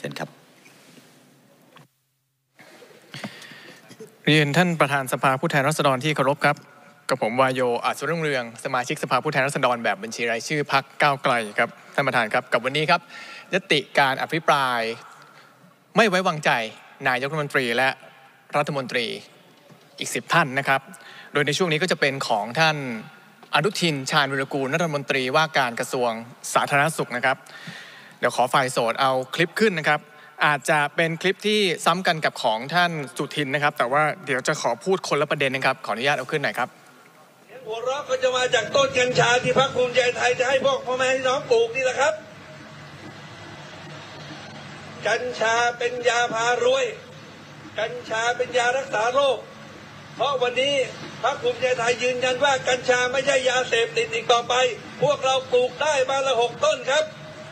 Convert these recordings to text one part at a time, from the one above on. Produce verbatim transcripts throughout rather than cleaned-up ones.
ชิญครับเรียนท่านประธานสภาผู้แทนราษฎรที่เคารพครับกับผมวายโยอาจสุรุ่งเรืองสมาชิกสภาผู้แทนราษฎรแบบบัญชีรายชื่อพรรคก้าวไกลครับท่านประธานครับกับวันนี้ครับยติการอภิปรายไม่ไว้วางใจนายกรัฐมนตรีและรัฐมนตรีอีกสิบท่านนะครับโดยในช่วงนี้ก็จะเป็นของท่านอนุทินชาญวิรากูลรัฐมนตรีว่าการกระทรวงสาธารณสุขนะครับเดี๋ยวขอฝ่ายโสดเอาคลิปขึ้นนะครับอาจจะเป็นคลิปที่ซ้ำกันกับของท่านสุทินนะครับแต่ว่าเดี๋ยวจะขอพูดคนละประเด็นนะครับขออนุญาตเอาขึ้นหน่อยครับหัวเราะก็จะมาจากต้นกัญชาที่พรรคภูมิใจไทยจะให้พวกพ่อแม่พี่น้องปลูกนี่แหละครับกัญชาเป็นยาพารวยกัญชาเป็นยารักษาโรคเพราะวันนี้พรรคภูมิใจไทยยืนยันว่ากัญชาไม่ใช่ยาเสพติดอีกต่อไปพวกเราปลูกได้บ้านละหกต้นครับ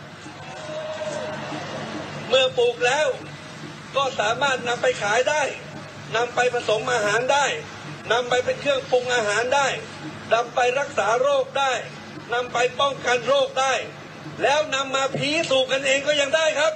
เมื่อปลูกแล้วก็สามารถนำไปขายได้นำไปผสมอาหารได้นำไปเป็นเครื่องปรุงอาหารได้นำไปรักษาโรคได้นำไปป้องกันโรคได้แล้วนำมาผีสูบกันเองก็ยังได้ครับ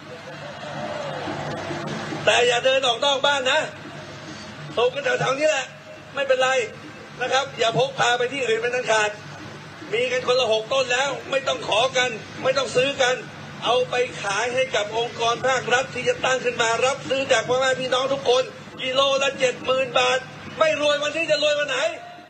แต่อย่าเดินออกนอกบ้านนะสูบกันแถวๆนี้แหละไม่เป็นไรนะครับอย่าพกพาไปที่อื่นเป็นอันขาดมีกันคนละหกต้นแล้วไม่ต้องขอกันไม่ต้องซื้อกันเอาไปขายให้กับองค์กรภาครัฐที่จะตั้งขึ้นมารับซื้อจากพ่อแม่พี่น้องทุกคนกิโลละเจ็ดหมื่นบาทไม่รวยวันที่จะรวยวันไหน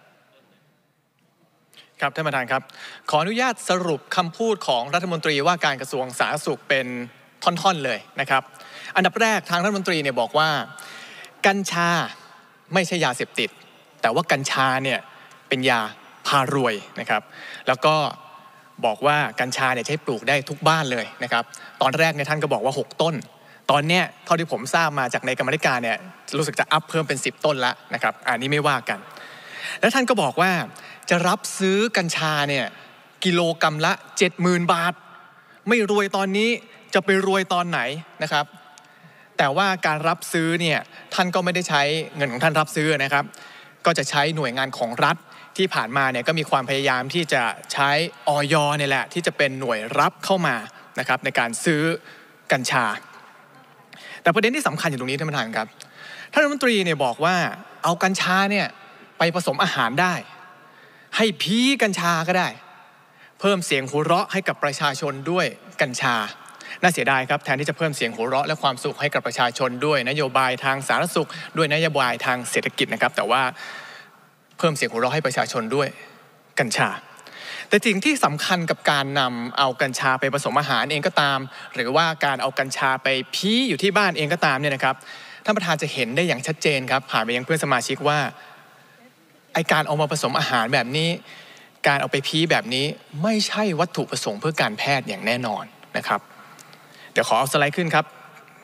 ครับท่านประธานครับขออนุญาตสรุปคำพูดของรัฐมนตรีว่าการกระทรวงสาธารณสุขเป็นท่อนๆเลยนะครับอันดับแรกทางรัฐมนตรีเนี่ยบอกว่ากัญชาไม่ใช่ยาเสพติดแต่ว่ากัญชาเนี่ยเป็นยาพารวยนะครับแล้วก็บอกว่ากัญชาเนี่ยใช้ปลูกได้ทุกบ้านเลยนะครับตอนแรกเนี่ยท่านก็บอกว่าหกต้นตอนเนี้ยเท่าที่ผมทราบมาจากในกรรมธิการเนี่ยรู้สึกจะอัพเพิ่มเป็นสิบต้นแล้วนะครับอันนี้ไม่ว่ากันแล้วท่านก็บอกว่าจะรับซื้อกัญชาเนี่ยกิโลกรัมละ เจ็ดหมื่น บาทไม่รวยตอนนี้จะไปรวยตอนไหนนะครับแต่ว่าการรับซื้อเนี่ยท่านก็ไม่ได้ใช้เงินของท่านรับซื้อนะครับก็จะใช้หน่วยงานของรัฐที่ผ่านมาเนี่ยก็มีความพยายามที่จะใช้อย.เนี่ยแหละที่จะเป็นหน่วยรับเข้ามานะครับในการซื้อกัญชาแต่ประเด็นที่สำคัญอยู่ตรงนี้ท่านประธานครับท่านรัฐมนตรีเนี่ยบอกว่าเอากัญชาเนี่ยไปผสมอาหารได้ให้พีกัญชาก็ได้เพิ่มเสียงหัวเราะให้กับประชาชนด้วยกัญชาน่าเสียดายครับแทนที่จะเพิ่มเสียงหัวเราะและความสุขให้กับประชาชนด้วยนโยบายทางสาธารณสุขด้วยนโยบายทางเศรษฐกิจนะครับแต่ว่าเพิ่มเสียงหัวเราะให้ประชาชนด้วยกัญชาแต่สิ่งที่สำคัญกับการนำเอากัญชาไปผสมอาหารเองก็ตามหรือว่าการเอากัญชาไปพีอยู่ที่บ้านเองก็ตามเนี่ยนะครับท่านประธานจะเห็นได้อย่างชัดเจนครับผ่านไปยังเพื่อนสมาชิกว่าไอการเอามาผสมอาหารแบบนี้การเอาไปพีแบบนี้ไม่ใช่วัตถุประสงค์เพื่อการแพทย์อย่างแน่นอนนะครับเดี๋ยวขอเอาสไลด์ขึ้นครับ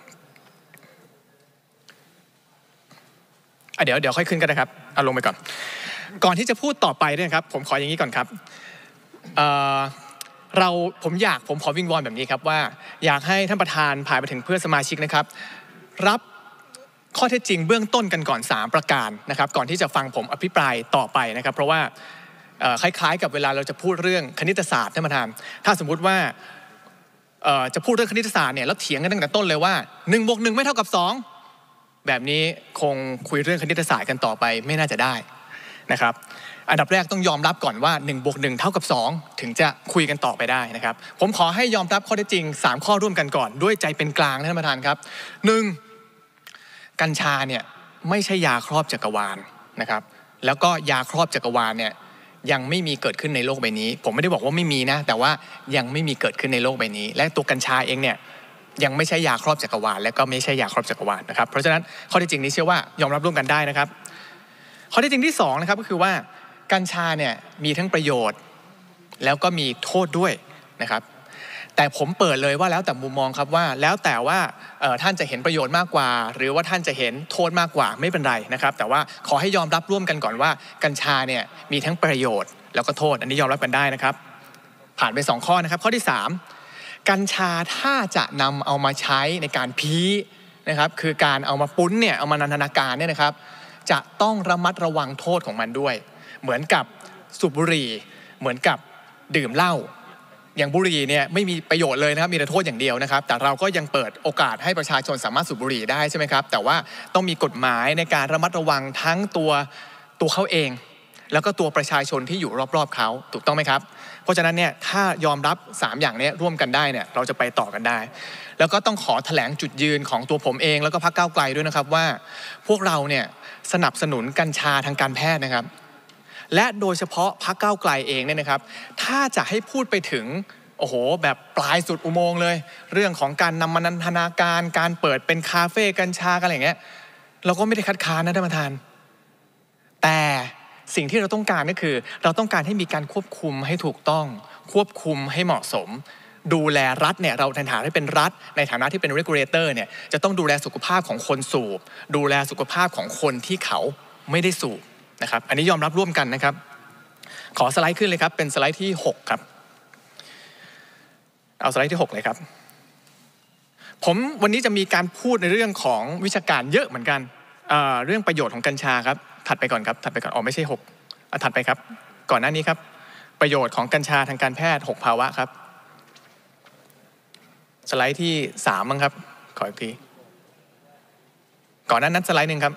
อ่ะเดี๋ยวเดี๋ยวค่อยขึ้นกันนะครับเอาลงไปก่อนก่อนที่จะพูดต่อไปเนี่ยครับผมขออย่างนี้ก่อนครับเอ่อเราผมอยากผมขอวิงวอนแบบนี้ครับว่าอยากให้ท่านประธานผ่านไปถึงเพื่อนสมาชิกนะครับรับข้อเท็จจริงเบื้องต้นกันก่อนสามประการนะครับก่อนที่จะฟังผมอภิปรายต่อไปนะครับเพราะว่าคล้ายๆกับเวลาเราจะพูดเรื่องคณิตศาสตร์ท่านประธานถ้าสมมุติว่าจะพูดเรื่องคณิตศาสตร์เนี่ยแล้วเถียงกันตั้งแต่ต้นเลยว่าหนึ่งบวกหนึ่งไม่เท่ากับสองแบบนี้คงคุยเรื่องคณิตศาสตร์กันต่อไปไม่น่าจะได้นะครับอันดับแรกต้องยอมรับก่อนว่าหนึ่งบวกหนึ่งเท่ากับสองถึงจะคุยกันต่อไปได้นะครับผมขอให้ยอมรับข้อเท็จจริงสามข้อร่วมกันก่อนด้วยใจเป็นกลางท่านประธานครับหนึ่งกัญชาเนี่ยไม่ใช่ยาครอบจักรวาลนะครับแล้วก็ยาครอบจักรวาลเนี่ยยังไม่มีเกิดขึ้นในโลกใบนี้ผมไม่ได้บอกว่าไม่มีนะแต่ว่ายังไม่มีเกิดขึ้นในโลกใบนี้และตัวกัญชาเองเนี่ยยังไม่ใช่ยาครอบจักรวาลและก็ไม่ใช่ยาครอบจักรวาลนะครับเพราะฉะนั้นข้อเท็จจริงนี้เชื่อว่ายอมรับร่วมกันได้นะครับข้อเท็จจริงที่สองนะครับก็คือว่ากัญชาเนี่ยมีทั้งประโยชน์แล้วก็มีโทษด้วยนะครับแต่ผมเปิดเลยว่าแล้วแต่มุมมองครับว่าแล้วแต่ว่าท่านจะเห็นประโยชน์มากกว่าหรือว่าท่านจะเห็นโทษมากกว่าไม่เป็นไรนะครับแต่ว่าขอให้ยอมรับร่วมกันก่อนว่ากัญชาเนี่ยมีทั้งประโยชน์แล้วก็โทษอันนี้ยอมรับกันได้นะครับผ่านไปสองข้อนะครับข้อที่สามกัญชาถ้าจะนำเอามาใช้ในการพีนะครับคือการเอามาปุ้นเนี่ยเอามานันทนาการเนี่ยนะครับจะต้องระมัดระวังโทษของมันด้วยเหมือนกับสูบบุหรี่เหมือนกับดื่มเหล้าอย่างบุหรี่เนี่ยไม่มีประโยชน์เลยนะครับมีแต่โทษอย่างเดียวนะครับแต่เราก็ยังเปิดโอกาสให้ประชาชนสามารถสูบบุหรี่ได้ใช่ไหมครับแต่ว่าต้องมีกฎหมายในการระมัดระวังทั้งตัวตัวเขาเองแล้วก็ตัวประชาชนที่อยู่รอบๆเขาถูกต้องไหมครับเพราะฉะนั้นเนี่ยถ้ายอมรับสามอย่างนี้ร่วมกันได้เนี่ยเราจะไปต่อกันได้แล้วก็ต้องขอแถลงจุดยืนของตัวผมเองแล้วก็พรรคก้าวไกลด้วยนะครับว่าพวกเราเนี่ยสนับสนุนกัญชาทางการแพทย์นะครับและโดยเฉพาะพรรคก้าวไกลเองเนี่ยนะครับถ้าจะให้พูดไปถึงโอ้โหแบบปลายสุดอุโมงค์เลยเรื่องของการนำมานันทนาการการเปิดเป็นคาเฟ่กัญชากันอะไรอย่างเงี้ยเราก็ไม่ได้คัดค้านนะท่านประธานแต่สิ่งที่เราต้องการก็คือเราต้องการให้มีการควบคุมให้ถูกต้องควบคุมให้เหมาะสมดูแลรัฐเนี่ยเราในฐานะที่เป็นรัฐในฐานะที่เป็น regulator เนี่ยจะต้องดูแลสุขภาพของคนสูบดูแลสุขภาพของคนที่เขาไม่ได้สูบนะครับอันนี้ยอมรับร่วมกันนะครับขอสไลด์ขึ้นเลยครับเป็นสไลด์ที่หกครับเอาสไลด์ที่หกเลยครับผมวันนี้จะมีการพูดในเรื่องของวิชาการเยอะเหมือนกันเอ่อเรื่องประโยชน์ของกัญชาครับถัดไปก่อนครับถัดไปก่อนอ๋อไม่ใช่หกอ่ะถัดไปครับก่อนหน้านี้ครับประโยชน์ของกัญชาทางการแพทย์หกภาวะครับสไลด์ที่สามมั้งครับขออีกทีก่อนหน้านั้นสไลด์หนึ่งครับ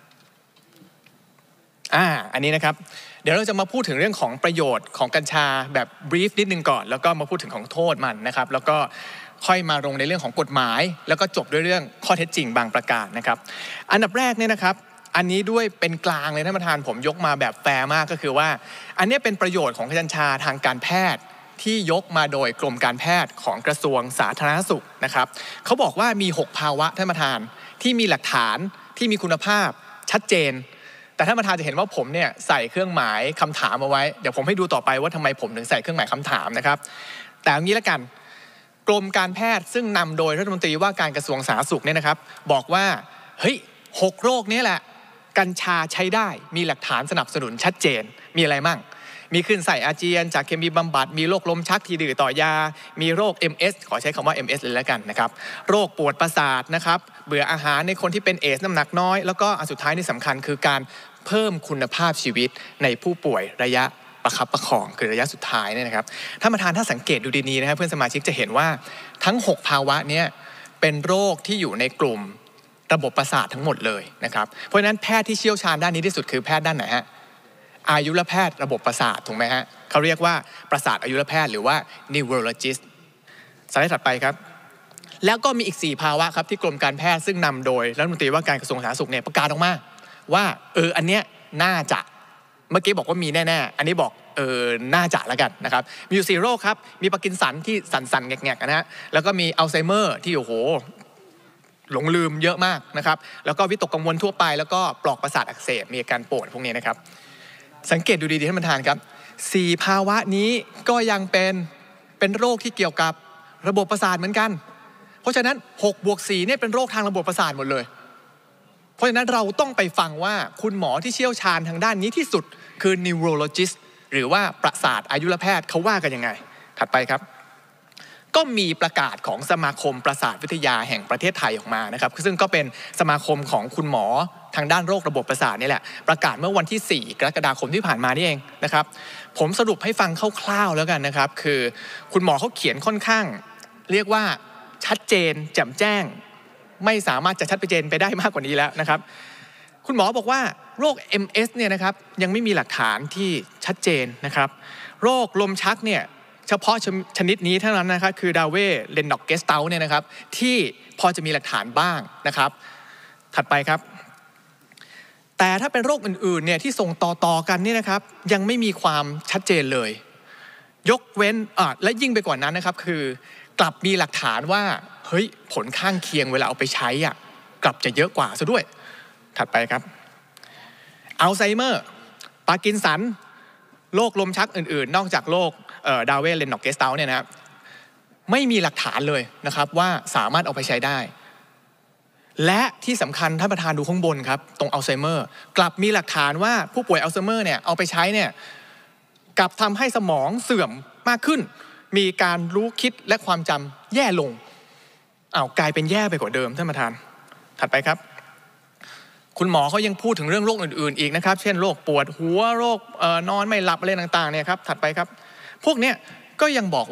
อ่าอันนี้นะครับเดี๋ยวเราจะมาพูดถึงเรื่องของประโยชน์ของกัญชาแบบบรีฟนิดนึงก่อนแล้วก็มาพูดถึงของโทษมันนะครับแล้วก็ค่อยมาลงในเรื่องของกฎหมายแล้วก็จบด้วยเรื่องข้อเท็จจริงบางประการนะครับอันดับแรกเนี่ยนะครับอันนี้ด้วยเป็นกลางเลยท่านประธานผมยกมาแบบแฟร์มากก็คือว่าอันนี้เป็นประโยชน์ของกัญชาทางการแพทย์ที่ยกมาโดยกรมการแพทย์ของกระทรวงสาธารณสุขนะครับเขาบอกว่ามีหกภาวะท่านประธานที่มีหลักฐานที่มีคุณภาพชัดเจนแต่ท่านประธานจะเห็นว่าผมเนี่ยใส่เครื่องหมายคำถามเอาไว้เดี๋ยวผมให้ดูต่อไปว่าทำไมผมถึงใส่เครื่องหมายคำถามนะครับแต่อย่างนี้ละกันกรมการแพทย์ซึ่งนำโดยรัฐมนตรีว่าการกระทรวงสาธารณสุขเนี่ยนะครับบอกว่าเฮ้ยหกโรคนี้แหละกัญชาใช้ได้มีหลักฐานสนับสนุนชัดเจนมีอะไรมั่งมีขึ้นใส่อาเจียนจากเคมีบำบัดมีโรคลมชักทีดื้อต่อยามีโรค เอ็ม เอส ขอใช้คำว่า เอ็ม เอส เลยแล้วกันนะครับโรคปวดประสาทนะครับเบื่ออาหารในคนที่เป็นเอสน้ำหนักน้อยแล้วก็อันสุดท้ายที่สำคัญคือการเพิ่มคุณภาพชีวิตในผู้ป่วยระยะประคับประคองคือระยะสุดท้ายเนี่ยนะครับท่านประธานถ้าสังเกตดูดีๆนะครับเพื่อนสมาชิกจะเห็นว่าทั้งหกภาวะนี้เป็นโรคที่อยู่ในกลุ่มระบบประสาททั้งหมดเลยนะครับเพราะฉะนั้นแพทย์ที่เชี่ยวชาญด้านนี้ที่สุดคือแพทย์ด้านไหนฮะอายุรแพทย์ระบบประสาทถูกไหมฮะเขาเรียกว่าประสาทอายุรแพทย์หรือว่า neurologist สไลด์ถัดไปครับแล้วก็มีอีกสี่ภาวะครับที่กรมการแพทย์ซึ่งนำโดยรัฐมนตรีว่าการกระทรวงสาธารณสุขเนี่ยประกาศออกมาว่าเอออันเนี้ยน่าจะเมื่อกี้บอกว่ามีแน่ๆอันนี้บอกเออน่าจะแล้วกันนะครับมีอยู่สี่โรคครับมีปาร์กินสันที่สั่นๆแงกๆนะฮะแล้วก็มีอัลไซเมอร์ที่โอ้โหหลงลืมเยอะมากนะครับแล้วก็วิตกกังวลทั่วไปแล้วก็ปลอกประสาทอักเสบมีอาการปวดพวกนี้นะครับสังเกตดูดีๆท่านประธานครับสี่ภาวะนี้ก็ยังเป็นเป็นโรคที่เกี่ยวกับระบบประสาทเหมือนกันเพราะฉะนั้นหกบวกสี่เนี่ยเป็นโรคทางระบบประสาทหมดเลยเพราะฉะนั้นเราต้องไปฟังว่าคุณหมอที่เชี่ยวชาญทางด้านนี้ที่สุดคือ neurologist หรือว่าประสาทอายุรแพทย์เขาว่ากันยังไงถัดไปครับก็มีประกาศของสมาคมประสาทวิทยาแห่งประเทศไทยออกมานะครับซึ่งก็เป็นสมาคมของคุณหมอทางด้านโรคระบบประสาทนี่แหละประกาศเมื่อวันที่สี่กรกฎาคมที่ผ่านมานี่เองนะครับผมสรุปให้ฟังคร่าวๆแล้วกันนะครับคือคุณหมอเขาเขียนค่อนข้างเรียกว่าชัดเจนแจ่มแจ้งไม่สามารถจะชัดเจนไปได้มากกว่านี้แล้วนะครับคุณหมอบอกว่าโรค เอ็ม เอส เนี่ยนะครับยังไม่มีหลักฐานที่ชัดเจนนะครับโรคลมชักเนี่ยเฉพาะชนิดนี้เท่านั้นนะครับคือดาเว่เลนด็อกเกสเตลเนี่ยนะครับที่พอจะมีหลักฐานบ้างนะครับถัดไปครับแต่ถ้าเป็นโรคอื่นๆเนี่ยที่ส่งต่อๆกันเนี่ยนะครับยังไม่มีความชัดเจนเลยยกเว้นอ่ะและยิ่งไปกว่านั้นนะครับคือกลับมีหลักฐานว่าเฮ้ยผลข้างเคียงเวลาเอาไปใช้อ่ะกลับจะเยอะกว่าซะด้วยถัดไปครับอัลไซเมอร์ปาร์กินสันโรคลมชักอื่นๆนอกจากโรคดาเว่เลนด็อกเกสเตลเนี่ยนะไม่มีหลักฐานเลยนะครับว่าสามารถเอาไปใช้ได้และที่สำคัญท่านประธานดูข้างบนครับตรงอัลไซเมอร์กลับมีหลักฐานว่าผู้ป่วยอัลไซเมอร์เนี่ยเอาไปใช้เนี่ยกลับทำให้สมองเสื่อมมากขึ้นมีการรู้คิดและความจำแย่ลงอ้าวกลายเป็นแย่ไปกว่าเดิมท่านประธานถัดไปครับคุณหมอเขายังพูดถึงเรื่องโรคอื่นๆอีกนะครับเช่นโรคปวดหัวโรคเอ่อนอนไม่หลับอะไรต่างๆเนี่ยครับถัดไปครับพวกเนี้ยก็ยังบอกว่า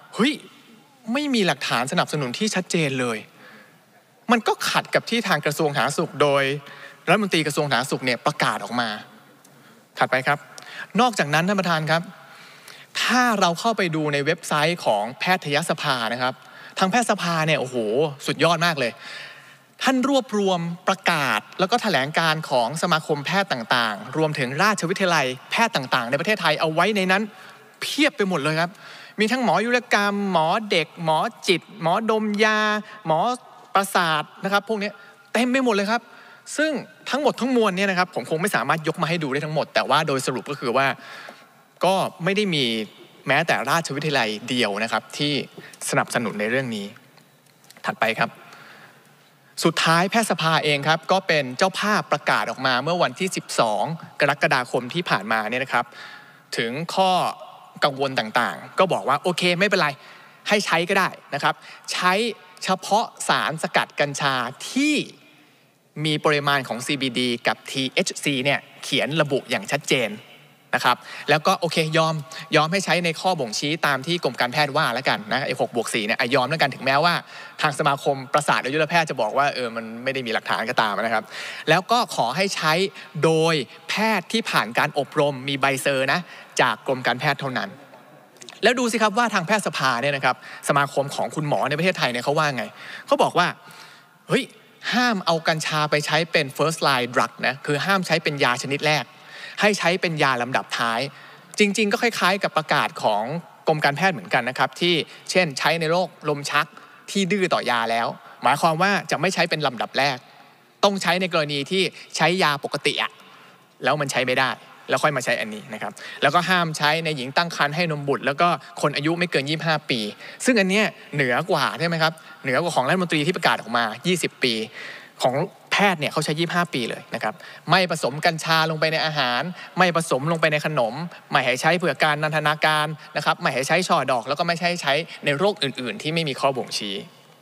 เฮ้ยไม่มีหลักฐานสนับสนุนที่ชัดเจนเลยมันก็ขัดกับที่ทางกระทรวงสาธารณสุขโดยรัฐมนตรีกระทรวงสาธารณสุขเนี่ยประกาศออกมาถัดไปครับนอกจากนั้นท่านประธานครับถ้าเราเข้าไปดูในเว็บไซต์ของแพทยสภานะครับทางแพทยสภาเนี่ยโอ้โหสุดยอดมากเลยท่านรวบรวมประกาศแล้วก็แถลงการของสมาคมแพทย์ต่างๆรวมถึงราชวิทยาลัยแพทย์ต่างๆในประเทศไทยเอาไว้ในนั้นเพียบไปหมดเลยครับมีทั้งหมอยุรกรรมหมอเด็กหมอจิตหมอดมยาหมอประสาทนะครับพวกนี้เต็มไปหมดเลยครับซึ่งทั้งหมดทั้งมวลเนี่ยนะครับผมคงไม่สามารถยกมาให้ดูได้ทั้งหมดแต่ว่าโดยสรุปก็คือว่าก็ไม่ได้มีแม้แต่ราชวิทยาลัยเดียวนะครับที่สนับสนุนในเรื่องนี้ถัดไปครับสุดท้ายแพทยสภาเองครับก็เป็นเจ้าภาพประกาศออกมาเมื่อวันที่สิบสองกรกฎาคมที่ผ่านมาเนี่ยนะครับถึงข้อกังวลต่างๆก็บอกว่าโอเคไม่เป็นไรให้ใช้ก็ได้นะครับใช้เฉพาะสารสกัดกัญชาที่มีปริมาณของ ซี บี ดี กับ ที เอช ซี เนี่ยเขียนระบุอย่างชัดเจนนะครับแล้วก็โอเคยอมยอมให้ใช้ในข้อบ่งชี้ตามที่กรมการแพทย์ว่าแล้วกันนะไอ้หกบวกสี่เนี่ยยอมแล้วกันถึงแม้ว่าทางสมาคมประสาทอายุรแพทย์จะบอกว่าเออมันไม่ได้มีหลักฐานก็ตามนะครับแล้วก็ขอให้ใช้โดยแพทย์ที่ผ่านการอบรมมีใบเซอร์นะจากกรมการแพทย์เท่านั้นแล้วดูสิครับว่าทางแพทยสภาเนี่ยนะครับสมาคมของคุณหมอในประเทศไทยเนี่ยเขาว่าไงเขาบอกว่าเฮ้ยห้ามเอากัญชาไปใช้เป็น first line drug นะคือห้ามใช้เป็นยาชนิดแรกให้ใช้เป็นยาลำดับท้ายจริงๆก็คล้ายๆกับประกาศของกรมการแพทย์เหมือนกันนะครับที่เช่นใช้ในโรคลมชักที่ดื้อต่อยาแล้วหมายความว่าจะไม่ใช้เป็นลำดับแรกต้องใช้ในกรณีที่ใช้ยาปกติอะแล้วมันใช้ไม่ได้แล้วค่อยมาใช้อันนี้นะครับแล้วก็ห้ามใช้ในหญิงตั้งครรภ์ให้นมบุตรแล้วก็คนอายุไม่เกินยี่สิบห้าปีซึ่งอันเนี้ยเหนือกว่าใช่ไหมครับเหนือกว่าของรัฐมนตรีที่ประกาศออกมายี่สิบปีของแพทย์เนี่ยเขาใช้ยี่สิบห้าปีเลยนะครับไม่ผสมกัญชาลงไปในอาหารไม่ผสมลงไปในขนมไม่ให้ใช้เพื่อการนันทนาการนะครับไม่ให้ใช้ช่อดอกแล้วก็ไม่ใช่ใช้ในโรคอื่นๆที่ไม่มีข้อบ่งชี้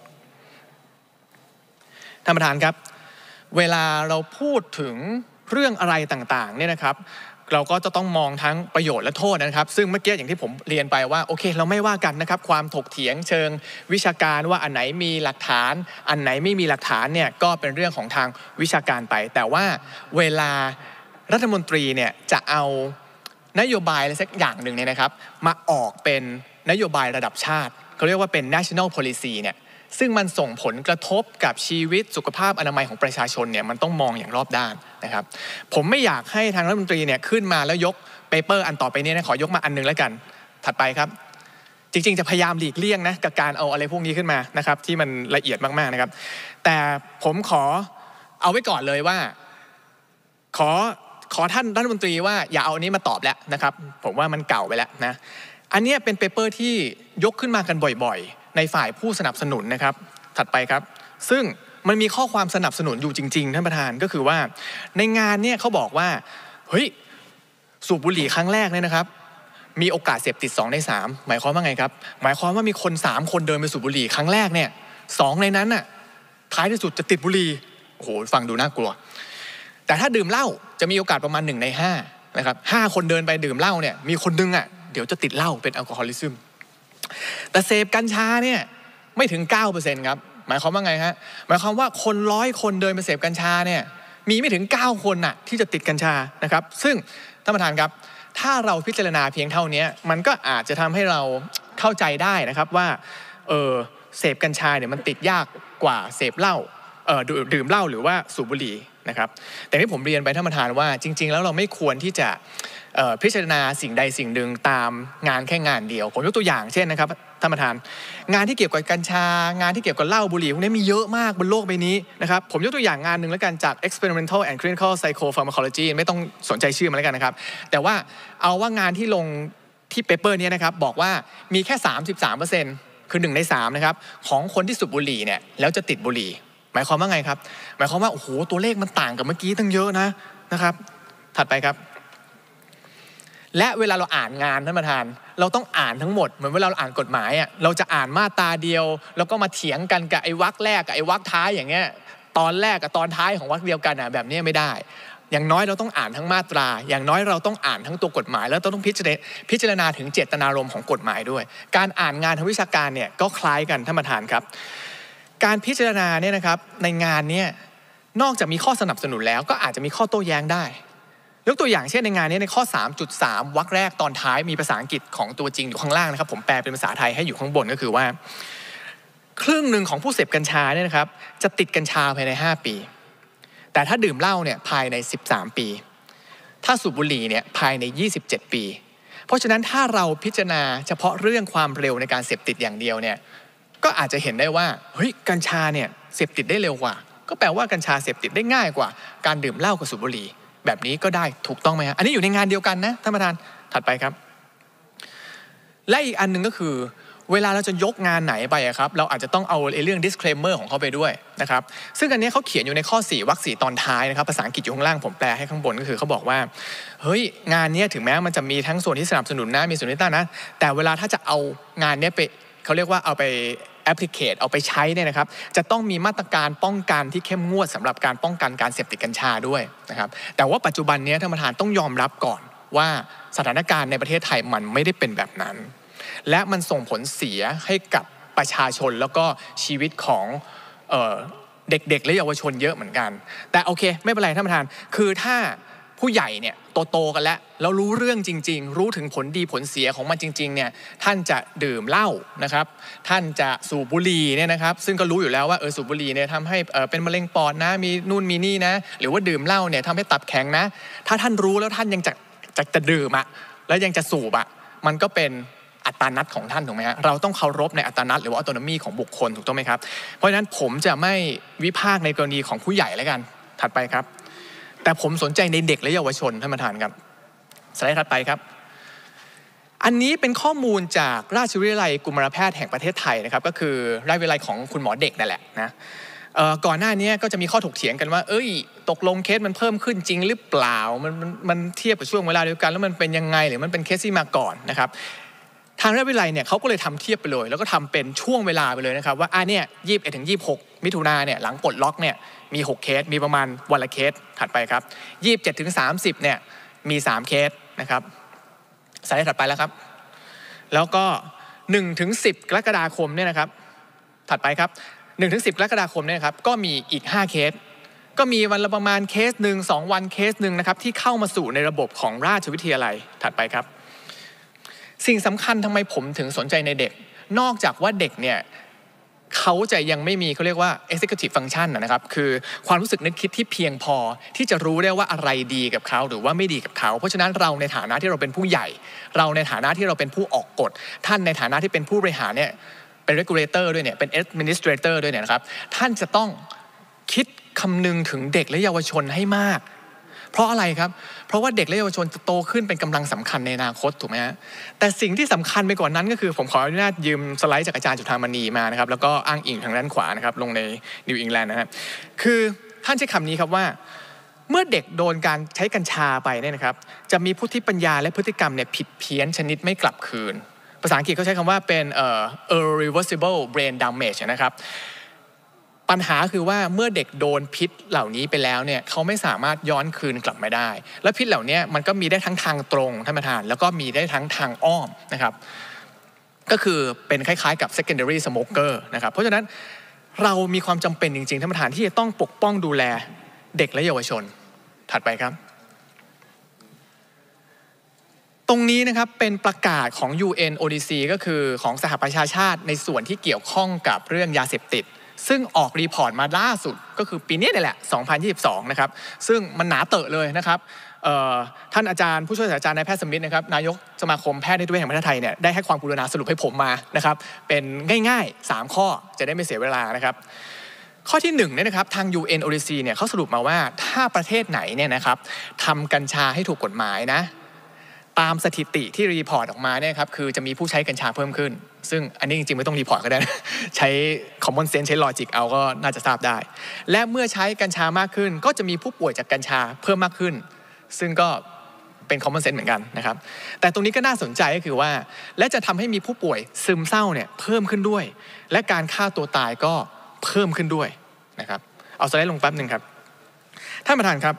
ท่านประธานครับเวลาเราพูดถึงเรื่องอะไรต่างๆเนี่ยนะครับเราก็จะต้องมองทั้งประโยชน์และโทษนะครับซึ่งเมื่อกี้อย่างที่ผมเรียนไปว่าโอเคเราไม่ว่ากันนะครับความถกเถียงเชิงวิชาการว่าอันไหนมีหลักฐานอันไหนไม่มีหลักฐานเนี่ยก็เป็นเรื่องของทางวิชาการไปแต่ว่าเวลารัฐมนตรีเนี่ยจะเอานโยบายอะไรสักอย่างหนึ่งเนี่ยนะครับมาออกเป็นนโยบายระดับชาติเขาเรียกว่าเป็น national policy เนี่ยซึ่งมันส่งผลกระทบกับชีวิตสุขภาพอนามัยของประชาชนเนี่ยมันต้องมองอย่างรอบด้านนะครับผมไม่อยากให้ทางรัฐมนตรีเนี่ยขึ้นมาแล้วยกเปเปอร์อันต่อไปนี้นะขอยกมาอันนึงแล้วกันถัดไปครับจริงๆจะพยายามหลีกเลี่ยงนะกับการเอาอะไรพวกนี้ขึ้นมานะครับที่มันละเอียดมากๆนะครับแต่ผมขอเอาไว้ก่อนเลยว่าขอขอท่านรัฐมนตรีว่าอย่าเอาอันนี้มาตอบแล้วนะครับผมว่ามันเก่าไปแล้วนะอันนี้เป็นเปเปอร์ที่ยกขึ้นมากันบ่อยๆในฝ่ายผู้สนับสนุนนะครับถัดไปครับซึ่งมันมีข้อความสนับสนุนอยู่จริงๆท่านประธานก็คือว่าในงานเนี่ยเขาบอกว่าเฮ้ยสูบบุหรี่ครั้งแรกเนี่ยนะครับมีโอกาสเสพติดสองในสามหมายความว่าไงครับหมายความว่ามีคนสามคนเดินไปสูบบุหรี่ครั้งแรกเนี่ยสองในนั้นน่ะท้ายที่สุดจะติดบุหรี่โอ้โหฟังดูน่ากลัวแต่ถ้าดื่มเหล้าจะมีโอกาสประมาณหนึ่งในห้านะครับห้าคนเดินไปดื่มเหล้าเนี่ยมีคนนึงอ่ะเดี๋ยวจะติดเหล้าเป็นแอลกอฮอลิซึมแต่เสพกัญชาเนี่ยไม่ถึง เก้าเปอร์เซ็นต์ ครับหมายความว่าไงฮะหมายความว่าคนร้อยคนเดินไปเสพกัญชาเนี่ยมีไม่ถึงเก้าคนน่ะที่จะติดกัญชานะครับซึ่งท่านประธานครับถ้าเราพิจารณาเพียงเท่านี้มันก็อาจจะทำให้เราเข้าใจได้นะครับว่าเออเสพกัญชาเนี่ยมันติดยากกว่าเสพเหล้าเออดื่มเหล้าหรือว่าสูบบุหรี่นะครับแต่ที่ผมเรียนไปท่านประธานว่าจริงๆแล้วเราไม่ควรที่จะพิจารณาสิ่งใดสิ่งหนึ่งตามงานแค่งานเดียวผมยกตัวอย่างเช่นนะครับท่านประธานงานที่เกี่ยวกับกัญชางานที่เกี่ยวกับเหล้าบุหรี่พวกนี้มีเยอะมากบนโลกใบนี้นะครับผมยกตัวอย่างงานหนึ่งแล้วกันจาก experimental and clinical psychopharmacology ไม่ต้องสนใจชื่อมันแล้วกันนะครับแต่ว่าเอาว่างานที่ลงที่เปเปอร์นี้นะครับบอกว่ามีแค่ สามสิบสามเปอร์เซ็นต์ คือหนึ่งในสามนะครับของคนที่สูบบุหรี่เนี่ยแล้วจะติดบุหรี่หมายความว่าไงครับหมายความว่าโอ้โหตัวเลขมันต่างกับเมื่อกี้ตั้งเยอะนะนะครับถัดไปครับและเวลาเราอ่านงานท่านประธานเราต้องอ่านทั้งหมดเหมือนเวลาเราอ่านกฎหมายอ่ะเราจะอ่านมาตราเดียวแล้วก็มาเถียงกันกับไอ้วรรคแรกกับไอ้วรรคท้ายอย่างเงี้ยตอนแรกกับตอนท้ายของวรรคเดียวกันอ่ะแบบนี้ไม่ได้อย่างน้อยเราต้องอ่านทั้งมาตราอย่างน้อยเราต้องอ่านทั้งตัวกฎหมายแล้วต้องพิจารณาพิจารณาถึงเจตนารมณ์ของกฎหมายด้วยการอ่านงานทางวิชาการเนี่ยก็คล้ายกันท่านประธานครับการพิจารณาเนี่ยนะครับในงานเนี่ยนอกจากมีข้อสนับสนุนแล้วก็อาจจะมีข้อโต้แย้งได้ยกตัวอย่างเช่นในงานนี้ในข้อ สามจุดสาม วรรคแรกตอนท้ายมีภาษาอังกฤษของตัวจริงอยู่ข้างล่างนะครับผมแปลเป็นภาษาไทยให้อยู่ข้างบนก็คือว่าครึ่งหนึ่งของผู้เสพกัญชาเนี่ยนะครับจะติดกัญชาภายในห้าปีแต่ถ้าดื่มเหล้าเนี่ยภายในสิบสามปีถ้าสูบบุหรี่เนี่ยภายในยี่สิบเจ็ดปีเพราะฉะนั้นถ้าเราพิจารณาเฉพาะเรื่องความเร็วในการเสพติดอย่างเดียวเนี่ยก็อาจจะเห็นได้ว่าเฮ้ยกัญชาเนี่ยเสพติดได้เร็วกว่าก็แปลว่ากัญชาเสพติดได้ง่ายกว่าการดื่มเหล้ากับสูบบุหรี่แบบนี้ก็ได้ถูกต้องไหมฮะอันนี้อยู่ในงานเดียวกันนะท่านประธานถัดไปครับและอีกอันหนึ่งก็คือเวลาเราจะยกงานไหนไปครับเราอาจจะต้องเอาเรื่อง disclaimer ของเขาไปด้วยนะครับซึ่งอันนี้เขาเขียนอยู่ในข้อสี่วรรคสี่ตอนท้ายนะครับภาษาอังกฤษอยู่ข้างล่างผมแปลให้ข้างบนก็คือเขาบอกว่าเฮ้ยงานนี้ถึงแม้มันจะมีทั้งส่วนที่สนับสนุนนะมีส่วนที่ต้านนะแต่เวลาถ้าจะเอางานนี้ไปเขาเรียกว่าเอาไปแอปพลิเคชเอาไปใช้เนี่ยนะครับจะต้องมีมาตรการป้องกันที่เข้มงวดสำหรับการป้องกันการเสพติดกัญชาด้วยนะครับแต่ว่าปัจจุบันนี้ท่านประธานต้องยอมรับก่อนว่าสถานการณ์ในประเทศไทยมันไม่ได้เป็นแบบนั้นและมันส่งผลเสียให้กับประชาชนแล้วก็ชีวิตของเอ่อเด็กๆและเยาวชนเยอะเหมือนกันแต่โอเคไม่เป็นไรท่านประธานคือถ้าผู้ใหญ่เนี่ยโตๆกันแล้วแล้วรู้เรื่องจริงๆรู้ถึงผลดีผลเสียของมันจริงๆเนี่ยท่านจะดื่มเหล้านะครับท่านจะสูบบุหรี่เนี่ยนะครับซึ่งก็รู้อยู่แล้วว่าเออสูบบุหรี่เนี่ยทำให้เออเป็นมะเร็งปอดนะมีนู่นมีนี่นะหรือว่าดื่มเหล้าเนี่ยทำให้ตับแข็งนะถ้าท่านรู้แล้วท่านยังจะจะจะดื่มอ่ะแล้วยังจะสูบอ่ะมันก็เป็นอัตรานัดของท่านถูกไหมฮะเราต้องเคารพในอัตรานัดหรือว่าออโตโนมีของบุคคลถูกต้องไหมครับเพราะฉะนั้นผมจะไม่วิพากษ์ในกรณีของผู้ใหญ่แล้วกันถัดไปครับแต่ผมสนใจในเด็กและเยาวชนท่านประธานครับสไลด์ถัดไปครับอันนี้เป็นข้อมูลจากราชวิทยาลัยกุมารแพทย์แห่งประเทศไทยนะครับก็คือราชวิทยาลัยของคุณหมอเด็กนั่นแหละนะก่อนหน้านี้ก็จะมีข้อถกเถียงกันว่าเอ้ยตกลงเคสมันเพิ่มขึ้นจริงหรือเปล่ามันมันมันเทียบกับช่วงเวลาเดียวกันแล้วมันเป็นยังไงหรือมันเป็นเคสที่มาก่อนนะครับทางราชวิทยาลัยเนี่ยเขาก็เลยทำเทียบไปเลยแล้วก็ทำเป็นช่วงเวลาไปเลยนะครับว่าอ่ะเนี่ยยี่สิบเอ็ดถึงยี่สิบหกมิถุนาเนี่ยหลังปลดล็อกเนี่ยมีหกเคสมีประมาณวันละเคสถัดไปครับยี่สิบเจ็ดถึงสามสิบเนี่ยมีสามเคสนะครับสไลด์ถัดไปแล้วครับแล้วก็หนึ่งถึงสิบกรกฎาคมเนี่ยนะครับถัดไปครับหนึ่งถึงสิบกรกฎาคมเนี่ยครับก็มีอีกห้าเคสก็มีวันละประมาณเคสหนึ่งสองวันเคสหนึ่งนะครับที่เข้ามาสู่ในระบบของราชวิทยาลัยถัดไปครับสิ่งสำคัญทำไมผมถึงสนใจในเด็กนอกจากว่าเด็กเนี่ยเขาจะยังไม่มีเขาเรียกว่า executive function นะครับคือความรู้สึกนึกคิดที่เพียงพอที่จะรู้ได้ว่าอะไรดีกับเขาหรือว่าไม่ดีกับเขาเพราะฉะนั้นเราในฐานะที่เราเป็นผู้ใหญ่เราในฐานะที่เราเป็นผู้ออกกฎท่านในฐานะที่เป็นผู้บริหารเนี่ยเป็น regulator ด้วยเนี่ยเป็น administrator ด้วยเนี่ยนะครับท่านจะต้องคิดคำนึงถึงเด็กและเยาวชนให้มากเพราะอะไรครับเพราะว่าเด็กและเยาวชนจะโตขึ้นเป็นกำลังสำคัญในอนาคตถูกไหมฮะแต่สิ่งที่สำคัญไปกว่านั้นก็คือผมขออนุญาตยืมสไลด์จากอาจารย์จุฑามณีมานะครับแล้วก็อ้างอิงทางด้านขวานะครับลงในนิวอิงแลนด์นะครับคือท่านใช้คำนี้ครับว่าเมื่อเด็กโดนการใช้กัญชาไปเนี่ยนะครับจะมีพุทธิปัญญาและพฤติกรรมเนี่ยผิดเพี้ยนชนิดไม่กลับคืนภาษาอังกฤษเขาใช้คำว่าเป็นเอ่อ irreversible brain damage นะครับปัญหาคือว่าเมื่อเด็กโดนพิษเหล่านี้ไปแล้วเนี่ยเขาไม่สามารถย้อนคืนกลับมาได้และพิษเหล่านี้มันก็มีได้ทั้งทางตรงท่านประธานแล้วก็มีได้ทั้งทางอ้อมนะครับก็คือเป็นคล้ายๆกับ secondary smoker นะครับเพราะฉะนั้นเรามีความจำเป็นจริงๆท่านประธานที่จะต้องปกป้องดูแลเด็กและเยาวชนถัดไปครับตรงนี้นะครับเป็นประกาศของ ยู เอ็น โอ ดี ซี ก็คือของสหประชาชาติในส่วนที่เกี่ยวข้องกับเรื่องยาเสพติดซึ่งออกรีพอร์ตมาล่าสุดก็คือปีนี้นี่แหละสองพันยี่สิบสองนะครับซึ่งมันหนาเตอะเลยนะครับท่านอาจารย์ผู้ช่วยศาสตราจารย์นายแพทย์สมิทธนะครับนายกสมาคมแพทย์นิติเวชแห่งประเทศไทยเนี่ยได้ให้ความกรุณาสรุปให้ผมมานะครับเป็นง่ายๆสามข้อจะได้ไม่เสียเวลานะครับข้อที่หนึ่งเนี่ยนะครับทาง ยู เอ็น โอ ดี ซี เนี่ยเขาสรุปมาว่าถ้าประเทศไหนเนี่ยนะครับทำกัญชาให้ถูกกฎหมายนะตามสถิติที่รีพอร์ตออกมาเนี่ยครับคือจะมีผู้ใช้กัญชาเพิ่มขึ้นซึ่งอันนี้จริงๆไม่ต้องรีพอร์ตก็ได้ใช้ common sense ใช้ logic เอาก็น่าจะทราบได้และเมื่อใช้กัญชามากขึ้นก็จะมีผู้ป่วยจากกัญชาเพิ่มมากขึ้นซึ่งก็เป็น common sense เหมือนกันนะครับแต่ตรงนี้ก็น่าสนใจก็คือว่าและจะทำให้มีผู้ป่วยซึมเศร้าเนี่ยเพิ่มขึ้นด้วยและการฆ่าตัวตายก็เพิ่มขึ้นด้วยนะครับเอาสไลด์ลงแป๊บนึงครับท่านประธานครับ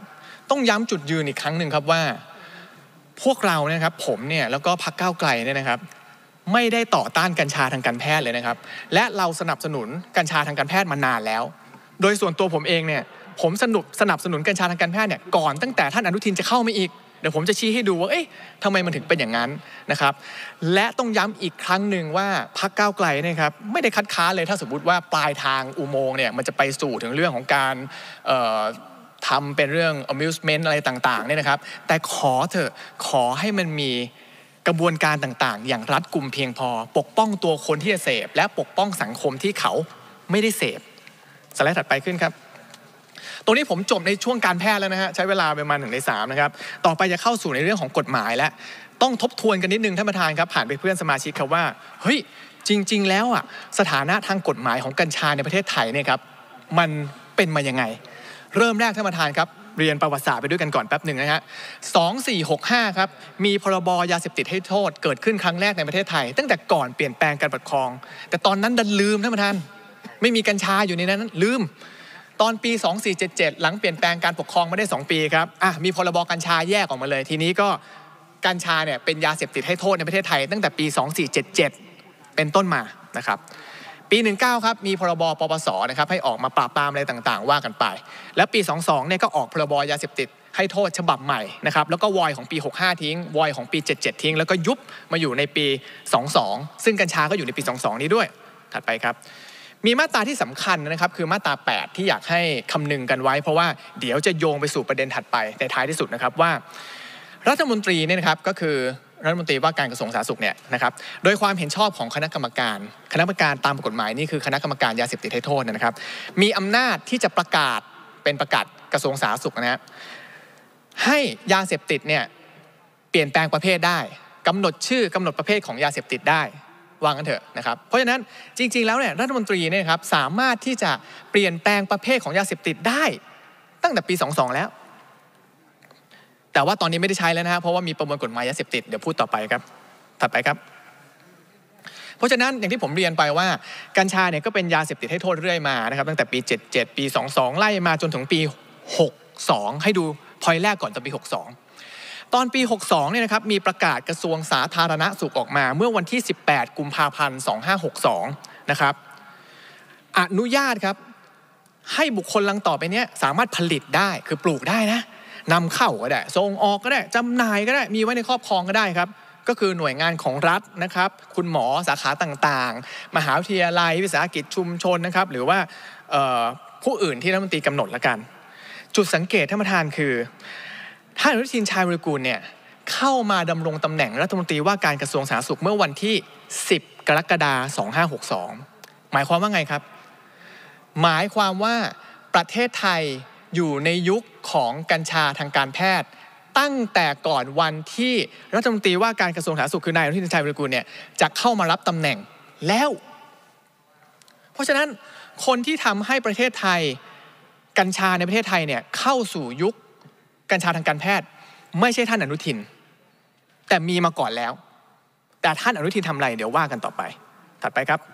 ต้องย้ำจุดยืนอีกครั้งหนึ่งครับว่าพวกเราเนี่ยครับผมเนี่ยแล้วก็พรรคก้าวไกลเนี่ยนะครับไม่ได้ต่อต้านกัญชาทางการแพทย์เลยนะครับและเราสนับสนุนกัญชาทางการแพทย์มานานแล้วโดยส่วนตัวผมเองเนี่ยผมสนุบสนับสนุนกัญชาทางการแพทย์เนี่ยก่อนตั้งแต่ท่านอนุทินจะเข้ามาอีกเดี๋ยวผมจะชี้ให้ดูว่าเอ๊ะทำไมมันถึงเป็นอย่างนั้นนะครับและต้องย้ำอีกครั้งหนึ่งว่าพรรคก้าวไกลเนี่ยครับไม่ได้คัดค้านเลยถ้าสมมติว่าปลายทางอุโมงค์เนี่ยมันจะไปสู่ถึงเรื่องของการเอ่อทำเป็นเรื่อง amusement อะไรต่างๆเนี่ยนะครับแต่ขอเถอะขอให้มันมีกระบวนการต่างๆอย่างรัดกุมเพียงพอปกป้องตัวคนที่จะเสพและปกป้องสังคมที่เขาไม่ได้เสพสไลด์ถัดไปขึ้นครับตรงนี้ผมจบในช่วงการแพทย์แล้วนะฮะใช้เวลาประมาณหนึ่งในสามนะครับต่อไปจะเข้าสู่ในเรื่องของกฎหมายแล้วต้องทบทวนกันนิดนึงท่านประธานครับผ่านไปเพื่อนสมาชิกครับว่าเฮ้ยจริงๆแล้วอ่ะสถานะทางกฎหมายของกัญชาในประเทศไทยเนี่ยครับมันเป็นมายังไงเริ่มแรกท่านประธานครับเรียนประวัติศาสตร์ไปด้วยกันก่อนแป๊บหนึ่งนะฮะสองสี่หกห้าครับมีพรบยาเสพติดให้โทษเกิดขึ้นครั้งแรกในประเทศไทยตั้งแต่ก่อนเปลี่ยนแปลงการปกครองแต่ตอนนั้นดันลืมท่านประธานไม่มีกัญชาอยู่ในนั้นลืมตอนปีสองสี่เจ็ดเจ็ดหลังเปลี่ยนแปลงการปกครองมาได้สองปีครับอ่ะมีพรบกัญชาแยกออกมาเลยทีนี้ก็กัญชาเนี่ยเป็นยาเสพติดให้โทษในประเทศไทยตั้งแต่ปีสองสี่เจ็ดเจ็ดเป็นต้นมานะครับปีหนึ่งเก้าครับมีพรบปปสนะครับให้ออกมาปราบปรามอะไรต่างๆว่ากันไปแล้วปีสองสองเนี่ยก็ออกพรบยาเสพติดให้โทษฉบับใหม่นะครับแล้วก็วอยของปีหกห้าทิ้งวอยของปีเจ็ดเจ็ดทิ้งแล้วก็ยุบมาอยู่ในปีสองสองซึ่งกัญชาก็อยู่ในปีสองสองนี้ด้วยถัดไปครับมีมาตราที่สำคัญนะครับคือมาตราแปดที่อยากให้คำนึงกันไว้เพราะว่าเดี๋ยวจะโยงไปสู่ประเด็นถัดไปในท้ายที่สุดนะครับว่ารัฐมนตรีเนี่ยนะครับก็คือรัฐมนตรีว่าการกระทรวงสาธารณสุขเนี่ยนะครับโดยความเห็นชอบของคณะกรรมการคณะกรรมการตามกฎหมายนี่คือคณะกรรมการยาเสพติดให้โทษนะครับมีอำนาจที่จะประกาศเป็นประกาศกระทรวงสาธารณสุขนะฮะให้ยาเสพติดเนี่ยเปลี่ยนแปลงประเภทได้กำหนดชื่อกำหนดประเภทของยาเสพติดได้วางกันเถอะนะครับเพราะฉะนั้นจริงๆแล้วเนี่ยรัฐมนตรีเนี่ยครับสามารถที่จะเปลี่ยนแปลงประเภทของยาเสพติดได้ตั้งแต่ปีสองสองแล้วแต่ว่าตอนนี้ไม่ได้ใช้แล้วนะฮะเพราะว่ามีประมวลกฎหมายยาเสพติดเดี๋ยวพูดต่อไปครับถัดไปครับเพราะฉะนั้นอย่างที่ผมเรียนไปว่ากัญชาเนี่ยก็เป็นยาเสพติดให้โทษเรื่อยมานะครับตั้งแต่ปีเจ็ดเจ็ดปีสองสองไล่มาจนถึงปีหกสองให้ดูพอยต์แรกก่อนตอนปีหกสองตอนปีหกสองเนี่ยนะครับมีประกาศกระทรวงสาธารณสุขออกมาเมื่อวันที่สิบแปดกุมภาพันธ์สองห้าหกสองนะครับอนุญาตครับให้บุคคลลังต่อไปเนี้ยสามารถผลิตได้คือปลูกได้นะนำเข้าก็ได้ส่งออกก็ได้จำหน่ายก็ได้มีไว้ในครอบครองก็ได้ครับก็คือหน่วยงานของรัฐนะครับคุณหมอสาขาต่างๆมหาวิทยาลัยวิสาหกิจชุมชนนะครับหรือว่าผู้อื่นที่รัฐมนตรีกำหนดละกันจุดสังเกตท่านประธานคือท่านอนุทินชาญวิรากูลเนี่ยเข้ามาดำรงตำแหน่งรัฐมนตรีว่าการกระทรวงสาธารณสุขเมื่อวันที่สิบกรกฎาคมสองห้าหกสองหมายความว่าไงครับหมายความว่าประเทศไทยอยู่ในยุคของกัญชาทางการแพทย์ตั้งแต่ก่อนวันที่รัฐมนตรีว่าการกระทรวงสาธารณสุขคือนายอนุทินชาญวิรากูลเนี่ยจะเข้ามารับตำแหน่งแล้วเพราะฉะนั้นคนที่ทำให้ประเทศไทยกัญชาในประเทศไทยเนี่ยเข้าสู่ยุคกัญชาทางการแพทย์ไม่ใช่ท่านอนุทินแต่มีมาก่อนแล้วแต่ท่านอนุทินทำอะไรเดี๋ยวว่ากันต่อไปถัดไปครับ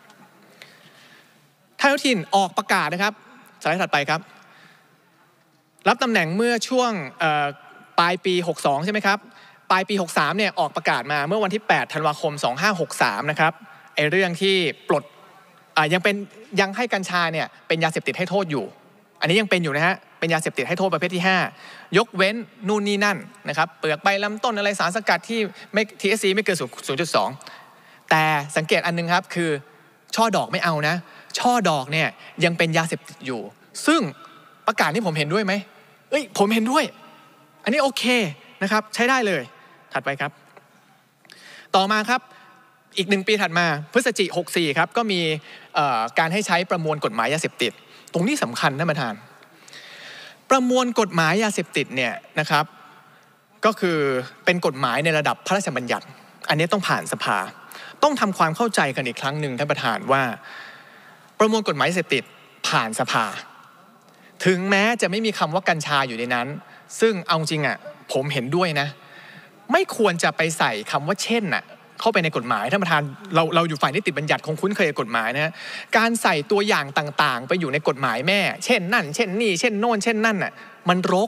ท่านอนุทินออกประกาศนะครับสไลด์ถัดไปครับรับตำแหน่งเมื่อช่วงปลายปีหกสองใช่ไหมครับปลายปีหกสามเนี่ยออกประกาศมาเมื่อวันที่แปดธันวาคมสองห้าหกสามนะครับไอ้เรื่องที่ปลดยังเป็นยังให้กัญชาเนี่ยเป็นยาเสพติดให้โทษอยู่อันนี้ยังเป็นอยู่นะฮะเป็นยาเสพติดให้โทษประเภทที่ห้ายกเว้นนู่นนี่นั่นนะครับเปลือกใบลำต้นอะไรสารสกัดที่ไม่ ที เอช ซี ไม่เกิน ศูนย์จุดสอง แต่สังเกตอันนึงครับคือช่อดอกไม่เอานะช่อดอกเนี่ยยังเป็นยาเสพติดอยู่ซึ่งประกาศนี้ผมเห็นด้วยไหมเอ้ยผมเห็นด้วยอันนี้โอเคนะครับใช้ได้เลยถัดไปครับต่อมาครับอีกหนึ่งปีถัดมาพฤศจิกายนหกสี่ครับก็มีการให้ใช้ประมวลกฎหมายยาเสพติดตรงนี้สำคัญท่านประธานประมวลกฎหมายยาเสพติดเนี่ยนะครับก็คือเป็นกฎหมายในระดับพระราชบัญญัติอันนี้ต้องผ่านสภาต้องทำความเข้าใจกันอีกครั้งหนึ่งท่านประธานว่าประมวลกฎหมายยาเสพติดผ่านสภาถึงแม้จะไม่มีคำว่ากัญชาอยู่ในนั้นซึ่งเอาจริงอ่ะผมเห็นด้วยนะไม่ควรจะไปใส่คำว่าเช่นน่ะเข้าไปในกฎหมายท่านประธานเราเราอยู่ฝ่ายนิติบัญญัติคงคุ้นเคยกับกฎหมายนะการใส่ตัวอย่างต่างๆไปอยู่ในกฎหมายแม่เช่นนั่นเช่นนี่เช่นโน่นเช่นนั่นน่ะมันรก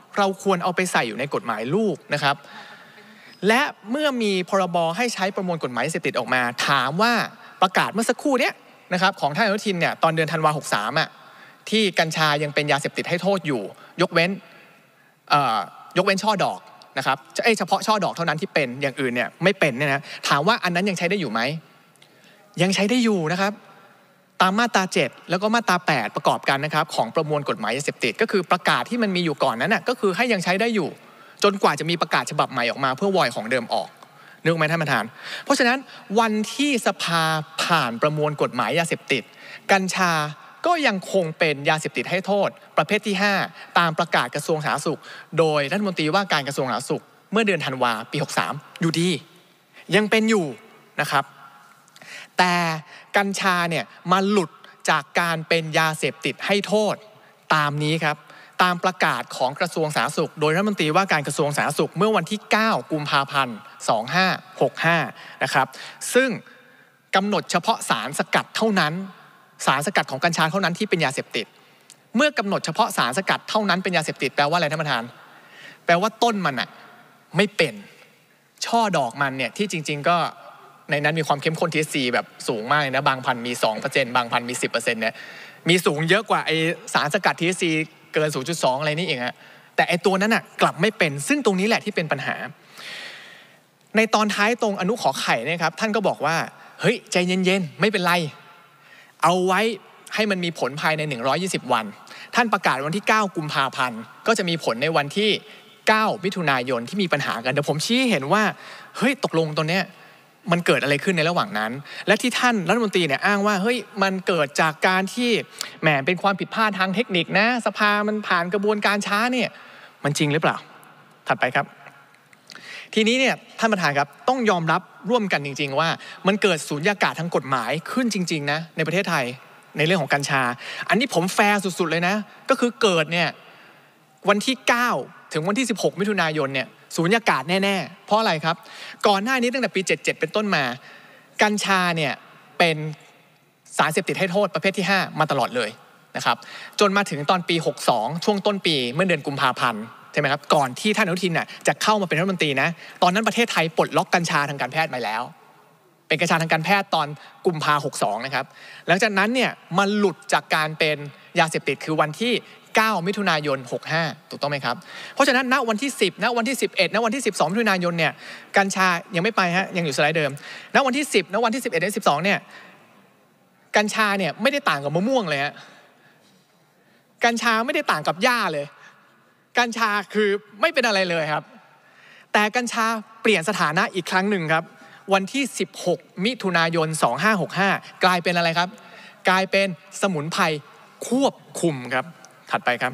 เราควรเอาไปใส่อยู่ในกฎหมายลูกนะครับและเมื่อมีพรบให้ใช้ประมวลกฎหมายยาเสพติดออกมาถามว่าประกาศเมื่อสักครู่เนี้ยนะครับของท่านอนุทินเนี่ยตอนเดือนธันวาหกสามอ่ะที่กัญชายังเป็นยาเสพติดให้โทษอยู่ยกเว้นเอ่อยกเว้นช่อดอกนะครับเฉพาะช่อดอกเท่านั้นที่เป็นอย่างอื่นเนี่ยไม่เป็นเนี่ยนะถามว่าอันนั้นยังใช้ได้อยู่ไหมยังใช้ได้อยู่นะครับตามมาตราเจ็ดแล้วก็มาตราแปดประกอบกันนะครับของประมวลกฎหมายยาเสพติดก็คือประกาศที่มันมีอยู่ก่อนนั้นน่ะก็คือให้ยังใช้ได้อยู่จนกว่าจะมีประกาศฉบับใหม่ออกมาเพื่อวอยของเดิมออกนึกไหมท่านประธานเพราะฉะนั้นวันที่สภาผ่านประมวลกฎหมายยาเสพติดกัญชาก็ยังคงเป็นยาเสพติดให้โทษประเภทที่ห้าตามประกาศกระทรวงสาธารณสุขโดยรัฐมนตรีว่าการกระทรวงสาธารณสุขเมื่อเดือนธันวาปีหกสามอยู่ดียังเป็นอยู่นะครับแต่กัญชาเนี่ยมาหลุดจากการเป็นยาเสพติดให้โทษตามนี้ครับตามประกาศของกระทรวงสาธารณสุขโดยรัฐมนตรีว่าการกระทรวงสาธารณสุขเมื่อวันที่เก้ากุมภาพันธ์สองพันห้าร้อยหกสิบห้านะครับซึ่งกำหนดเฉพาะสารสกัดเท่านั้นสารสกัดของกัญชาเท่านั้นที่เป็นยาเสพติดเมื่อกำหนดเฉพาะสารสกัดเท่านั้นเป็นยาเสพติดแปลว่าอะไรท่านประธานแปลว่าต้นมันอะไม่เป็นช่อดอกมันเนี่ยที่จริงๆก็ในนั้นมีความเข้มข้น ที เอช ซี แบบสูงมากเลยนะบางพันมี สองเปอร์เซ็นต์ บางพันมี สิบเปอร์เซ็นต์ เนี่ยมีสูงเยอะกว่าไอสารสกัด ที เอช ซี เกิน ศูนย์จุดสอง อะไรนี่เองฮะแต่ไอตัวนั้นน่ะกลับไม่เป็นซึ่งตรงนี้แหละที่เป็นปัญหาในตอนท้ายตรงอนุขอไข่เนี่ยครับท่านก็บอกว่าเฮ้ยใจเย็นๆไม่เป็นไรเอาไว้ให้มันมีผลภายในหนึ่งร้อยยี่สิบวันท่านประกาศวันที่เก้ากุมภาพันธ์ก็จะมีผลในวันที่เก้ามิถุนายนที่มีปัญหากันเดี๋ยวผมชี้เห็นว่าเฮ้ยตกลงตัวเนี้ยมันเกิดอะไรขึ้นในระหว่างนั้นและที่ท่านรัฐมนตรีเนี่ยอ้างว่าเฮ้ยมันเกิดจากการที่แหมเป็นความผิดพลาดทางเทคนิคนะสภามันผ่านกระบวนการช้าเนี่ยมันจริงหรือเปล่าถัดไปครับทีนี้เนี่ยท่านประธานครับต้องยอมรับร่วมกันจริงๆว่ามันเกิดสูญญากาศทางกฎหมายขึ้นจริงๆนะในประเทศไทยในเรื่องของกัญชาอันนี้ผมแฟร์สุดๆเลยนะก็คือเกิดเนี่ยวันที่เก้าถึงวันที่สิบหกมิถุนายนเนี่ยสูญญากาศแน่ๆเพราะอะไรครับก่อนหน้านี้ตั้งแต่ปีเจ็ดสิบเจ็ดเป็นต้นมากัญชาเนี่ยเป็นสารเสพติดให้โทษประเภทที่ห้ามาตลอดเลยนะครับจนมาถึงตอนปีหกสองช่วงต้นปีเมื่อเดือนกุมภาพันธ์ใช่ไหมครับก่อนที่ท่านอนุทินน่ะจะเข้ามาเป็นรัฐมนตรีนะตอนนั้นประเทศไทยปลดล็อกกัญชาทางการแพทย์มาแล้วเป็นกัญชาทางการแพทย์ตอนกุมภาหกสองนะครับหลังจากนั้นเนี่ยมันหลุดจากการเป็นยาเสพติดคือวันที่เก้ามิถุนายนหกห้าถูกต้องไหมครับเพราะฉะนั้นณวันที่สิบณวันที่สิบเอ็ดณวันที่สิบสองมิถุนายนเนี่ยกัญชายังไม่ไปฮะยังอยู่สไลด์เดิมณวันที่สิบณวันที่สิบเอ็ดและสิบสองเนี่ยกัญชาเนี่ยไม่ได้ต่างกับมะม่วงเลยฮะกัญชาไม่ได้ต่างกับหญ้าเลยกัญชาคือไม่เป็นอะไรเลยครับแต่กัญชาเปลี่ยนสถานะอีกครั้งหนึ่งครับวันที่สิบหกมิถุนายนสองพันห้าร้อยหกสิบห้ากลายเป็นอะไรครับกลายเป็นสมุนไพรควบคุมครับถัดไปครับ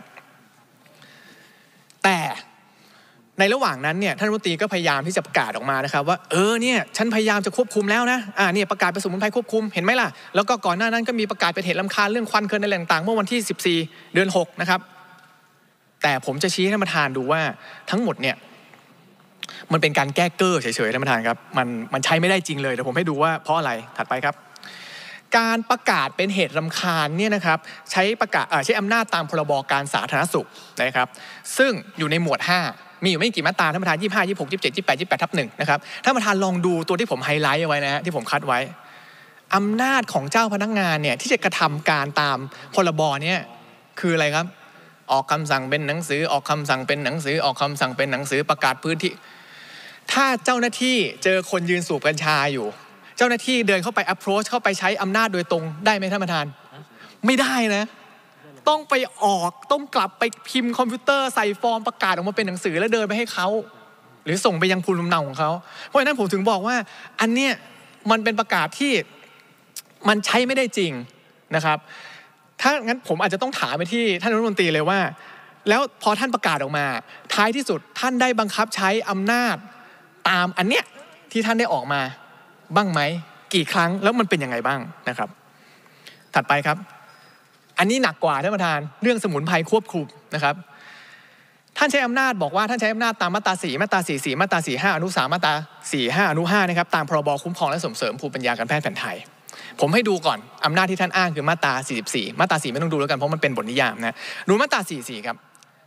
แต่ในระหว่างนั้นเนี่ยท่านรัฐมนตรีก็พยายามที่จะประกาศออกมานะครับว่าเออเนี่ยฉันพยายามจะควบคุมแล้วนะอ่าเนี่ยประกาศเป็นสมุนไพรควบคุมเห็นไหมล่ะแล้วก็ก่อนหน้านั้นก็มีประกาศเป็นเหตุรำคาญเรื่องควันเคินอะไรต่างๆเมื่อวันที่สิบสี่เดือนหกนะครับแต่ผมจะชี้ให้ท่านประธานดูว่าทั้งหมดเนี่ยมันเป็นการแก้เก้อเฉยๆท่านประธานครับมันมันใช้ไม่ได้จริงเลยเดี๋ยวผมให้ดูว่าเพราะอะไรถัดไปครับการประกาศเป็นเหตุรำคาญเนี่ยนะครับใช้ประกาศใช้อำนาจตามพรบการสาธารณสุขนะครับซึ่งอยู่ในหมวดห้ามีอยู่ไม่กี่มาตราท่านประธานยี่สิบห้า ยี่สิบหก ยี่สิบเจ็ด ยี่สิบแปด ยี่สิบแปดทับหนึ่งนะครับท่านประธานลองดูตัวที่ผมไฮไลท์เอาไว้นะฮะที่ผมคัดไว้อำนาจของเจ้าพนักงานเนี่ยที่จะกระทำการตามพรบเนี่ยคืออะไรครับออกคำสั่งเป็นหนังสือออกคำสั่งเป็นหนังสือออกคำสั่งเป็นหนังสือประกาศพื้นที่ถ้าเจ้าหน้าที่เจอคนยืนสูบกัญชาอยู่เจ้าหน้าที่เดินเข้าไป approach เข้าไปใช้อำนาจโดยตรงได้ไหมท่านประธานไม่ได้นะต้องไปออกต้องกลับไปพิมพ์คอมพิวเตอร์ใส่ฟอร์มประกาศออกมาเป็นหนังสือแล้วเดินไปให้เขาหรือส่งไปยังภูมิลำเนาของเขาเพราะฉะนั้นผมถึงบอกว่าอันเนี้ยมันเป็นประกาศที่มันใช้ไม่ได้จริงนะครับถ้างั้นผมอาจจะต้องถามไปที่ท่านรัฐมนตรีเลยว่าแล้วพอท่านประกาศออกมาท้ายที่สุดท่านได้บังคับใช้อำนาจตามอันเนี้ยที่ท่านได้ออกมาบ้างไหมกี่ครั้งแล้วมันเป็นยังไงบ้างนะครับถัดไปครับอันนี้หนักกว่าท่านประธานเรื่องสมุนไพรควบคุมนะครับท่านใช้อำนาจบอกว่าท่านใช้อำนาจตามมาตราสี่มาตราสี่สี่มาตราสี่ห้าอนุสามมาตราสี่ห้าอนุห้านะครับตามพรบคุ้มครองและส่งเสริมภูมิปัญญาการแพทย์แผนไทยผมให้ดูก่อนอำนาจที่ท่านอ้างคือมาตราสี่สิบสี่มาตราสี่ไม่ต้องดูแล้วกันเพราะมันเป็นบทนิยามนะดูมาตราสี่สิบสี่ครับ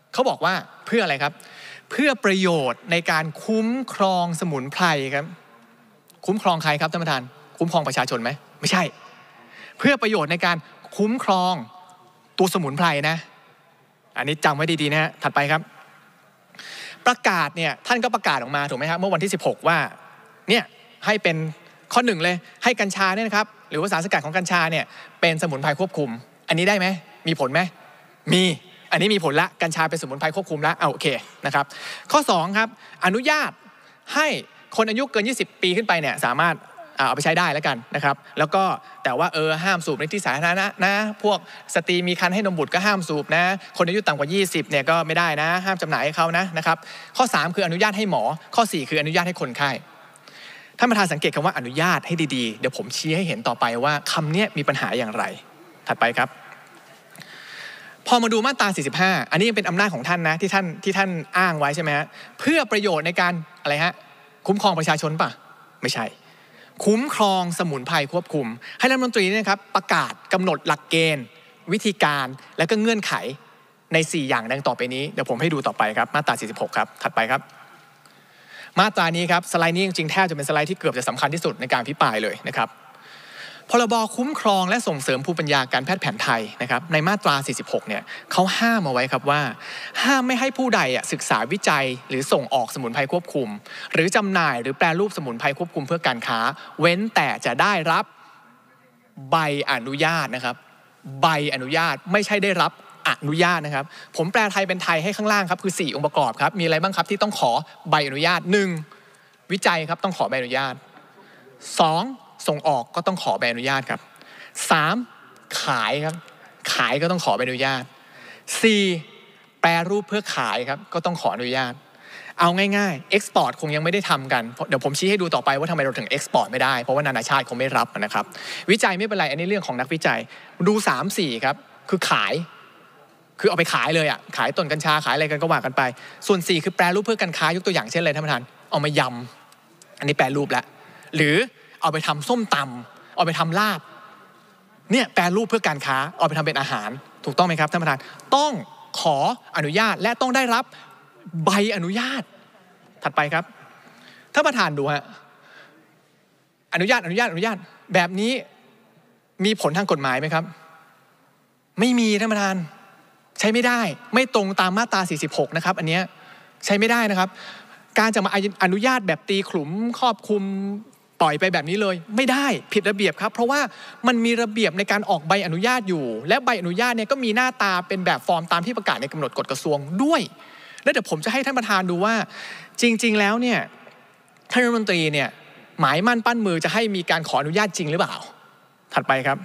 เขาบอกว่าเพื่ออะไรครับเพื่อประโยชน์ในการคุ้มครองสมุนไพรครับคุ้มครองใครครับท่านประธานคุ้มครองประชาชนไหมไม่ใช่เพื่อประโยชน์ในการคุ้มครองตัวสมุนไพรนะอันนี้จำไว้ดีๆนะฮะถัดไปครับประกาศเนี่ยท่านก็ประกาศออกมาถูกไหมครับเมื่อวันที่สิบหกว่าเนี่ยให้เป็นข้อหนึ่งเลยให้กัญชาเนี่ยนะครับหรือว่าสารสกัดของกัญชาเนี่ยเป็นสมุนไพรควบคุมอันนี้ได้ไหมมีผลไหมมีอันนี้มีผลละกัญชาเป็นสมุนไพรควบคุมละเอาโอเคนะครับข้อสองครับอนุญาตให้คนอายุเกินยี่สิบปีขึ้นไปเนี่ยสามารถเอาไปใช้ได้แล้วกันนะครับแล้วก็แต่ว่าเออห้ามสูบในที่สาธารณะนะพวกสตรีมีครรภ์ให้นมบุตรก็ห้ามสูบนะคนอายุต่ำกว่ายี่สิบเนี่ยก็ไม่ได้นะห้ามจำหน่ายให้เขานะนะครับข้อสามคืออนุญาตให้หมอข้อสี่คืออนุญาตให้คนไข้ท่านประธานสังเกตคำว่าอนุญาตให้ดีๆเดี๋ยวผมชี้ให้เห็นต่อไปว่าคำนี้มีปัญหาอย่างไรถัดไปครับพอมาดูมาตราสี่สิบห้าอันนี้ยังเป็นอำนาจของท่านนะที่ท่านที่ท่านอ้างไว้ใช่ไหมฮะเพื่อประโยชน์ในการอะไรฮะคุ้มครองประชาชนป่ะไม่ใช่คุ้มครองสมุนไพรควบคุมให้รัฐมนตรีเนี่ยครับประกาศกำหนดหลักเกณฑ์วิธีการและก็เงื่อนไขในสี่อย่างดังต่อไปนี้เดี๋ยวผมให้ดูต่อไปครับมาตราสี่สิบหกครับถัดไปครับมาตรานี้ครับสไลด์นี้จริงๆแทบจะเป็นสไลด์ที่เกือบจะสำคัญที่สุดในการอภิปรายเลยนะครับพรบคุ้มครองและส่งเสริมภูมิปัญญาการแพทย์แผนไทยนะครับในมาตราสี่สิบหกเนี่ยเขาห้ามเอาไว้ครับว่าห้ามไม่ให้ผู้ใดศึกษาวิจัยหรือส่งออกสมุนไพรควบคุมหรือจำหน่ายหรือแปรรูปสมุนไพรควบคุมเพื่อการค้าเว้นแต่จะได้รับใบอนุญาตนะครับใบอนุญาตไม่ใช่ได้รับอนุญาตนะครับผมแปลไทยเป็นไทยให้ข้างล่างครับคือสี่องค์ประกอบครับมีอะไรบ้างครับที่ต้องขอใบอนุญาตหนึ่งวิจัยครับต้องขอใบอนุญาตสองส่งออกก็ต้องขอใบอนุญาตครับสามขายครับขายก็ต้องขอใบอนุญาตสี่แปรรูปเพื่อขายครับก็ต้องขออนุญาตเอาง่ายๆเอ็กซ์พอร์ตคงยังไม่ได้ทำกันเดี๋ยวผมชี้ให้ดูต่อไปว่าทำไมเราถึงเอ็กซ์พอร์ตไม่ได้เพราะว่านานาชาติคงไม่รับนะครับวิจัยไม่เป็นไรอันนี้เรื่องของนักวิจัยดูสามสี่ครับคือขายคือเอาไปขายเลยอ่ะขายต้นกัญชาขายอะไรกันก็ว่ากันไปส่วนสี่คือแปรรูปเพื่อการค้ายกตัวอย่างเช่นอะไรท่านประธานเอามายำอันนี้แปรรูปแล้วหรือเอาไปทำส้มตำเอาไปทำลาบเนี่ยแปรรูปเพื่อการค้าเอาไปทำเป็นอาหารถูกต้องไหมครับท่านประธานต้องขออนุญาตและต้องได้รับใบอนุญาตถัดไปครับท่านประธานดูฮะอนุญาตอนุญาตอนุญาตแบบนี้มีผลทางกฎหมายไหมครับไม่มีท่านประธานใช้ไม่ได้ไม่ตรงตามมาตราสี่สิบหกนะครับอันเนี้ยใช้ไม่ได้นะครับการจะมาอนุญาตแบบตีขลุ่มครอบคลุมปล่อยไปแบบนี้เลยไม่ได้ผิดระเบียบครับเพราะว่ามันมีระเบียบในการออกใบอนุญาตอยู่และใบอนุญาตเนี่ยก็มีหน้าตาเป็นแบบฟอร์มตามที่ประกาศในกำหนดกฎกระทรวงด้วยแล้วเดี๋ยวผมจะให้ท่านประธานดูว่าจริงๆแล้วเนี่ยท่านรัฐมนตรีเนี่ยหมายมั่นปั้นมือจะให้มีการขออนุญาตจริงหรือเปล่าถัดไปครับ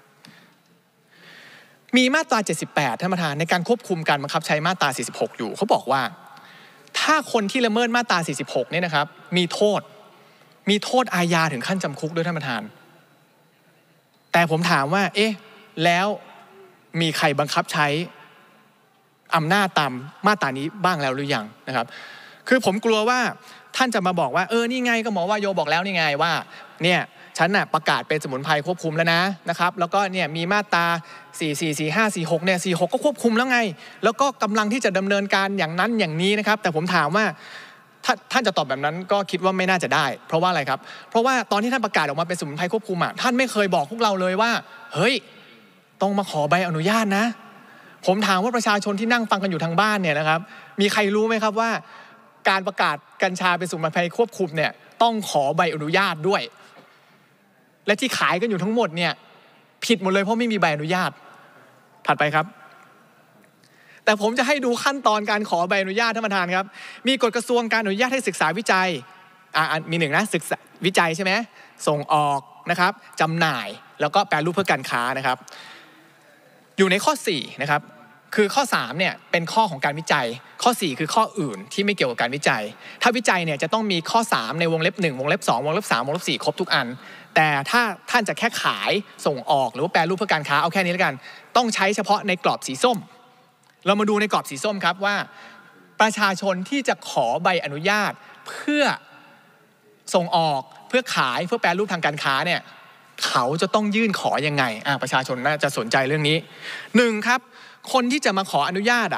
มีมาตราเจ็ดสิบแปดท่านประธานในการควบคุมการบังคับใช้มาตราสี่สิบหกอยู่เขาบอกว่าถ้าคนที่ละเมิดมาตราสี่สิบหกเนี่ยนะครับมีโทษมีโทษอาญาถึงขั้นจำคุกด้วยท่านประธานแต่ผมถามว่าเอ๊ะแล้วมีใครบังคับใช้อำนาจตามมาตรานี้บ้างแล้วหรือยังนะครับคือผมกลัวว่าท่านจะมาบอกว่าเออนี่ไงก็หมอว่าโยบอกแล้วนี่ไงว่าเนี่ยฉันน่ะประกาศเป็นสมุนไพรควบคุมแล้วนะนะครับแล้วก็เนี่ยมีมาตราสี่ สี่ สี่ ห้า สี่ หกเนี่ยสี่ หกก็ควบคุมแล้วไงแล้วก็กำลังที่จะดำเนินการอย่างนั้นอย่างนี้นะครับแต่ผมถามว่าถ้าท่านจะตอบแบบนั้นก็คิดว่าไม่น่าจะได้เพราะว่าอะไรครับเพราะว่าตอนที่ท่านประกาศออกมาเป็นสมุนไพรควบคุมอ่ะท่านไม่เคยบอกพวกเราเลยว่าเฮ้ยต้องมาขอใบอนุญาตนะผมถามว่าประชาชนที่นั่งฟังกันอยู่ทางบ้านเนี่ยนะครับมีใครรู้ไหมครับว่าการประกาศกัญชาเป็นสมุนไพรควบคุมเนี่ยต้องขอใบอนุญาตด้วยและที่ขายกันอยู่ทั้งหมดเนี่ยผิดหมดเลยเพราะไม่มีใบอนุญาตถัดไปครับแต่ผมจะให้ดูขั้นตอนการขอใบอนุญาตท่านประธานครับมีกฎกระทรวงการอนุญาตให้ศึกษาวิจัยอ่ามีหนึ่งนะศึกษาวิจัยใช่ไหมส่งออกนะครับจำหน่ายแล้วก็แปรรูปเพื่อการค้านะครับอยู่ในข้อสี่นะครับคือข้อสามเนี่ยเป็นข้อของการวิจัยข้อสี่คือข้ออื่นที่ไม่เกี่ยวกับการวิจัยถ้าวิจัยเนี่ยจะต้องมีข้อสามในวงเล็บหนึ่งวงเล็บสองวงเล็บสามวงเล็บสี่ครบทุกอันแต่ถ้าท่านจะแค่ขายส่งออกหรือว่าแปรรูปเพื่อการค้าเอาแค่นี้แล้วกันต้องใช้เฉพาะในกรอบสีส้มเรามาดูในกรอบสีส้มครับว่าประชาชนที่จะขอใบอนุญาตเพื่อส่งออกเพื่อขายเพื่อแปรรูปทางการค้าเนี่ยเขาจะต้องยื่นขอยังไงอ่าประชาชนน่าจะสนใจเรื่องนี้หนึ่งครับคนที่จะมาขออนุญาตอ่ะ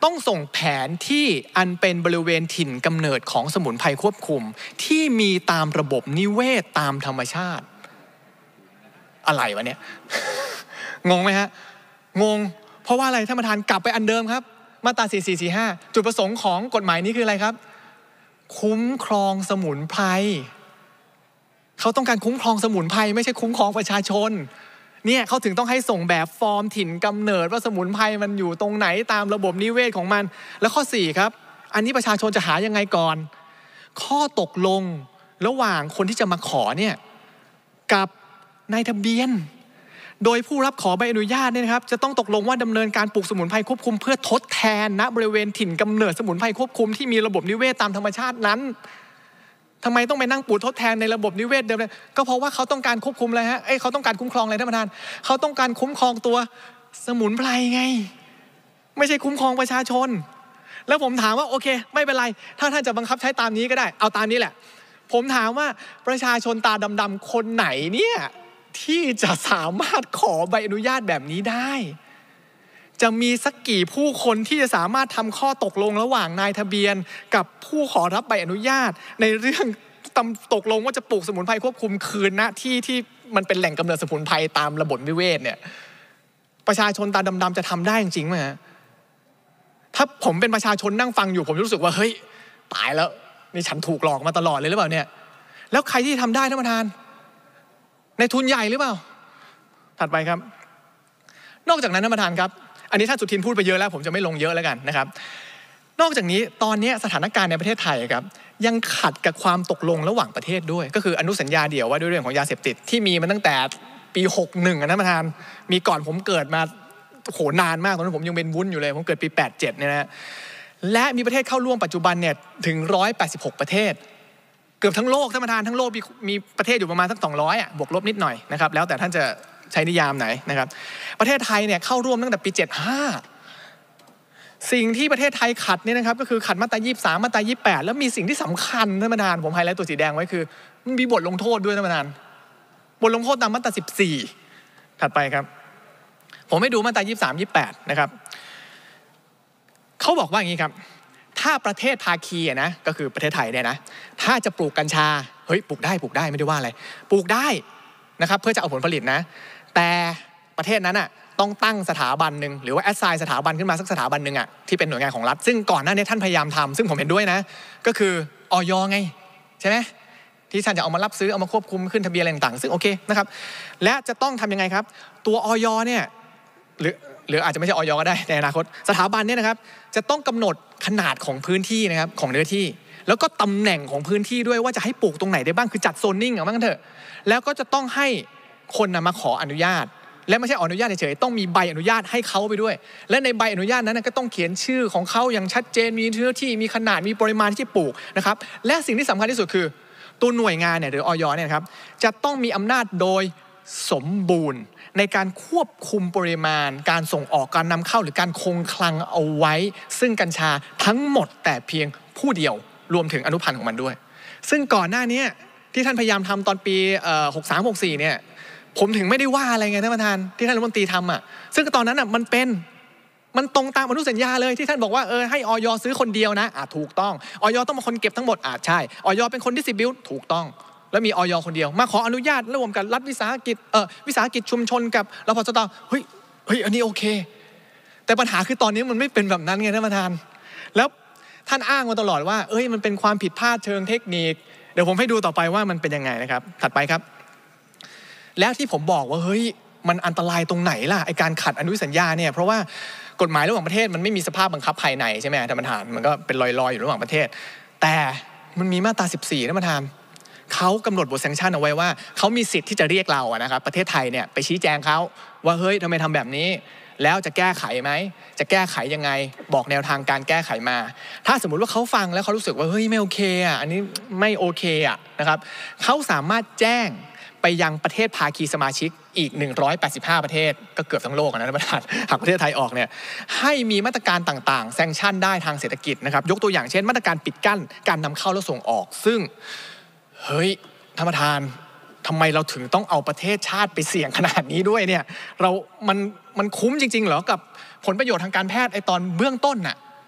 ต้องส่งแผนที่อันเป็นบริเวณถิ่นกำเนิดของสมุนไพรควบคุมที่มีตามระบบนิเวศตามธรรมชาติอะไรวะเนี่ย งงไหมฮะงงเพราะว่าอะไรท่านประธานกลับไปอันเดิมครับมาตราสี่สี่สี่ห้าจุดประสงค์ของกฎหมายนี้คืออะไรครับคุ้มครองสมุนไพรเขาต้องการคุ้มครองสมุนไพรไม่ใช่คุ้มครองประชาชนเนี่ยเขาถึงต้องให้ส่งแบบฟอร์มถิ่นกำเนิดว่าสมุนไพรมันอยู่ตรงไหนตามระบบนิเวศของมันแล้วข้อสี่ครับอันนี้ประชาชนจะหายังไงก่อนข้อตกลงระหว่างคนที่จะมาขอเนี่ยกับนายทะเบียนโดยผู้รับขอใบอนุญาตเนี่ยนะครับจะต้องตกลงว่าดำเนินการปลูกสมุนไพรควบคุมเพื่อทดแทนณบริเวณถิ่นกำเนิดสมุนไพรควบคุมที่มีระบบนิเวศตามธรรมชาตินั้นทำไมต้องไปนั่งปลูกทดแทนในระบบนิเวศเดิมเลยก็เพราะว่าเขาต้องการควบคุมอะไรฮะเอ้ยเขาต้องการคุ้มครองอะไรท่านประธานเขาต้องการคุ้มครองตัวสมุนไพรไงไม่ใช่คุ้มครองประชาชนแล้วผมถามว่าโอเคไม่เป็นไรถ้าท่านจะบังคับใช้ตามนี้ก็ได้เอาตามนี้แหละผมถามว่าประชาชนตาดำๆคนไหนเนี่ยที่จะสามารถขอใบอนุญาตแบบนี้ได้จะมีสักกี่ผู้คนที่จะสามารถทำข้อตกลงระหว่างนายทะเบียนกับผู้ขอรับใบอนุญาตในเรื่องตกลงว่าจะปลูกสมุนไพรควบคุมคืนณที่ที่มันเป็นแหล่งกำเนิดสมุนไพรตามระบบนิเวศเนี่ยประชาชนตาดำๆจะทำได้จริงไหมฮะถ้าผมเป็นประชาชนนั่งฟังอยู่ผมรู้สึกว่าเฮ้ยตายแล้วนี่ฉันถูกหลอกมาตลอดเลยหรือเปล่าเนี่ยแล้วใครที่ทำได้ท่านประธานในทุนใหญ่หรือเปล่าถัดไปครับนอกจากนั้นท่านประธานครับอันนี้ท่านสุทินพูดไปเยอะแล้วผมจะไม่ลงเยอะแล้วกันนะครับนอกจากนี้ตอนนี้สถานการณ์ในประเทศไทยครับยังขัดกับความตกลงระหว่างประเทศด้วยก็คืออนุสัญญาเดี่ยวว่าด้วยเรื่องของยาเสพติดที่มีมาตั้งแต่ปีหกสิบเอ็ดนะท่านประธานมีก่อนผมเกิดมาโหนานมากตอนนั้นผมยังเป็นวุ้นอยู่เลยผมเกิดปีแปดสิบเจ็ดเนี่ยนะและมีประเทศเข้าร่วมปัจจุบันเนี่ยถึงหนึ่งร้อยแปดสิบหกประเทศเกือบทั้งโลกท่านประธานทั้งโลกมีมีประเทศอยู่ประมาณสักสองร้อยอ่ะบวกลบนิดหน่อยนะครับแล้วแต่ท่านจะใช้นิยามไหนนะครับประเทศไทยเนี่ยเข้าร่วมตั้งแต่ปีเจ็ดสิบห้าสิ่งที่ประเทศไทยขัดเนี่ยนะครับก็คือขัดมาตรายี่สิบสามมาตรายี่สิบแปดแล้วมีสิ่งที่สำคัญท่านประธานผมไฮไลท์ตัวสีแดงไว้คือมันมีบทลงโทษด้วยท่านประธานบทลงโทษตามมาตราสิบสี่ถัดไปครับผมให้ดูมาตรายี่สิบสาม ยี่สิบแปดนะครับเขาบอกว่าอย่างนี้ครับถ้าประเทศภาคีนะก็คือประเทศไทยเนี่ยนะถ้าจะปลูกกัญชาเฮ้ยปลูกได้ปลูกได้ไม่ได้ว่าอะไรปลูกได้นะครับเพื่อจะเอาผลผลิตนะแต่ประเทศนั้นอ่ะต้องตั้งสถาบันหนึ่งหรือว่าแอสไซน์สถาบันขึ้นมาสักสถาบันหนึ่งอ่ะที่เป็นหน่วยงานของรัฐซึ่งก่อนหน้านี้ท่านพยายามทำซึ่งผมเห็นด้วยนะก็คืออย.ไงใช่ไหมที่ท่านจะเอามารับซื้อเอามาควบคุมขึ้นทะเบียนอะไรต่างๆซึ่งโอเคนะครับและจะต้องทำยังไงครับตัวอย.เนี่ยหรือหรืออาจจะไม่ใช่อย.ก็ได้ในอนาคตสถาบันเนี่ยนะครับจะต้องกำหนดขนาดของพื้นที่นะครับของเนื้อที่แล้วก็ตำแหน่งของพื้นที่ด้วยว่าจะให้ปลูกตรงไหนได้บ้างคือจัดโซนนิ่งเอาบ้างกันเถอะแล้วก็จะต้องให้คนนะมาขออนุญาตและไม่ใช่อนุญาตเฉยๆต้องมีใบอนุญาตให้เขาไปด้วยและในใบอนุญาตนั้นก็ต้องเขียนชื่อของเขาอย่างชัดเจนมีเนื้อที่มีขนาดมีปริมาณที่ปลูกนะครับและสิ่งที่สำคัญที่สุดคือตัวหน่วยงานเนี่ยหรืออย.เนี่ยครับจะต้องมีอำนาจโดยสมบูรณ์ในการควบคุมปริมาณการส่งออกการนำเข้าหรือการคงคลังเอาไว้ซึ่งกัญชาทั้งหมดแต่เพียงผู้เดียวรวมถึงอนุพันธ์ของมันด้วยซึ่งก่อนหน้านี้ที่ท่านพยายามทำตอนปีหกสาม หกสี่เนี่ยผมถึงไม่ได้ว่าอะไรไงท่านประธานที่ท่านรัฐมนตรีทำอ่ะซึ่งตอนนั้นอ่ะมันเป็นมันตรงตามอนุสัญญาเลยที่ท่านบอกว่าเออให้อย.ซื้อคนเดียวนะอ่ะถูกต้องอย.ต้องเป็นคนเก็บทั้งหมดอ่ะใช่อย.เป็นคนดิสทริบิวต์ถูกต้องแล้วมีอย.คนเดียวมาขออนุญาตร่วมกับรัฐวิสาหกิจเออวิสาหกิจชุมชนกับรพสต.เฮ้ยเฮ้ยอันนี้โอเคแต่ปัญหาคือตอนนี้มันไม่เป็นแบบนั้นไงท่านประธานแล้วท่านอ้างมาตลอดว่าเอ้ยมันเป็นความผิดพลาดเชิงเทคนิคเดี๋ยวผมให้ดูต่อไปว่ามันเป็นยังไงนะครับถัดไปครับแล้วที่ผมบอกว่าเฮ้ยมันอันตรายตรงไหนล่ะไอการขัดอนุสัญญาเนี่ยเพราะว่ากฎหมายระหว่างประเทศมันไม่มีสภาพบังคับภายในใช่ไหมท่านประธานมันก็เป็นลอยๆอยู่ระหว่างประเทศแต่มันมีมาตราสิบสี่ท่านประธานเขากำหนดบทแซงชั่นเอาไว้ว่าเขามีสิทธิ์ที่จะเรียกเราอะนะครับประเทศไทยเนี่ยไปชี้แจงเขาว่าเฮ้ยทำไมทำแบบนี้แล้วจะแก้ไขไหมจะแก้ไขยังไงบอกแนวทางการแก้ไขมาถ้าสมมุติว่าเขาฟังแล้วเขารู้สึกว่าเฮ้ยไม่โอเคอ่ะอันนี้ไม่โอเคอ่ะนะครับเขาสามารถแจ้งไปยังประเทศภาคีสมาชิกอีกหนึ่งร้อยแปดสิบห้าประเทศก็เกือบทั้งโลกนะท่านประธานหากประเทศไทยออกเนี่ยให้มีมาตรการต่างๆแซงชั่นได้ทางเศรษฐกิจนะครับยกตัวอย่างเช่นมาตรการปิดกั้นการนำเข้าและส่งออกซึ่งเฮ้ยท่านประธานทำไมเราถึงต้องเอาประเทศชาติไปเสี่ยงขนาดนี้ด้วยเนี่ยเรามันมันคุ้มจริงๆเหรอกับผลประโยชน์ทางการแพทย์ไอตอนเบื้องต้นน่ะ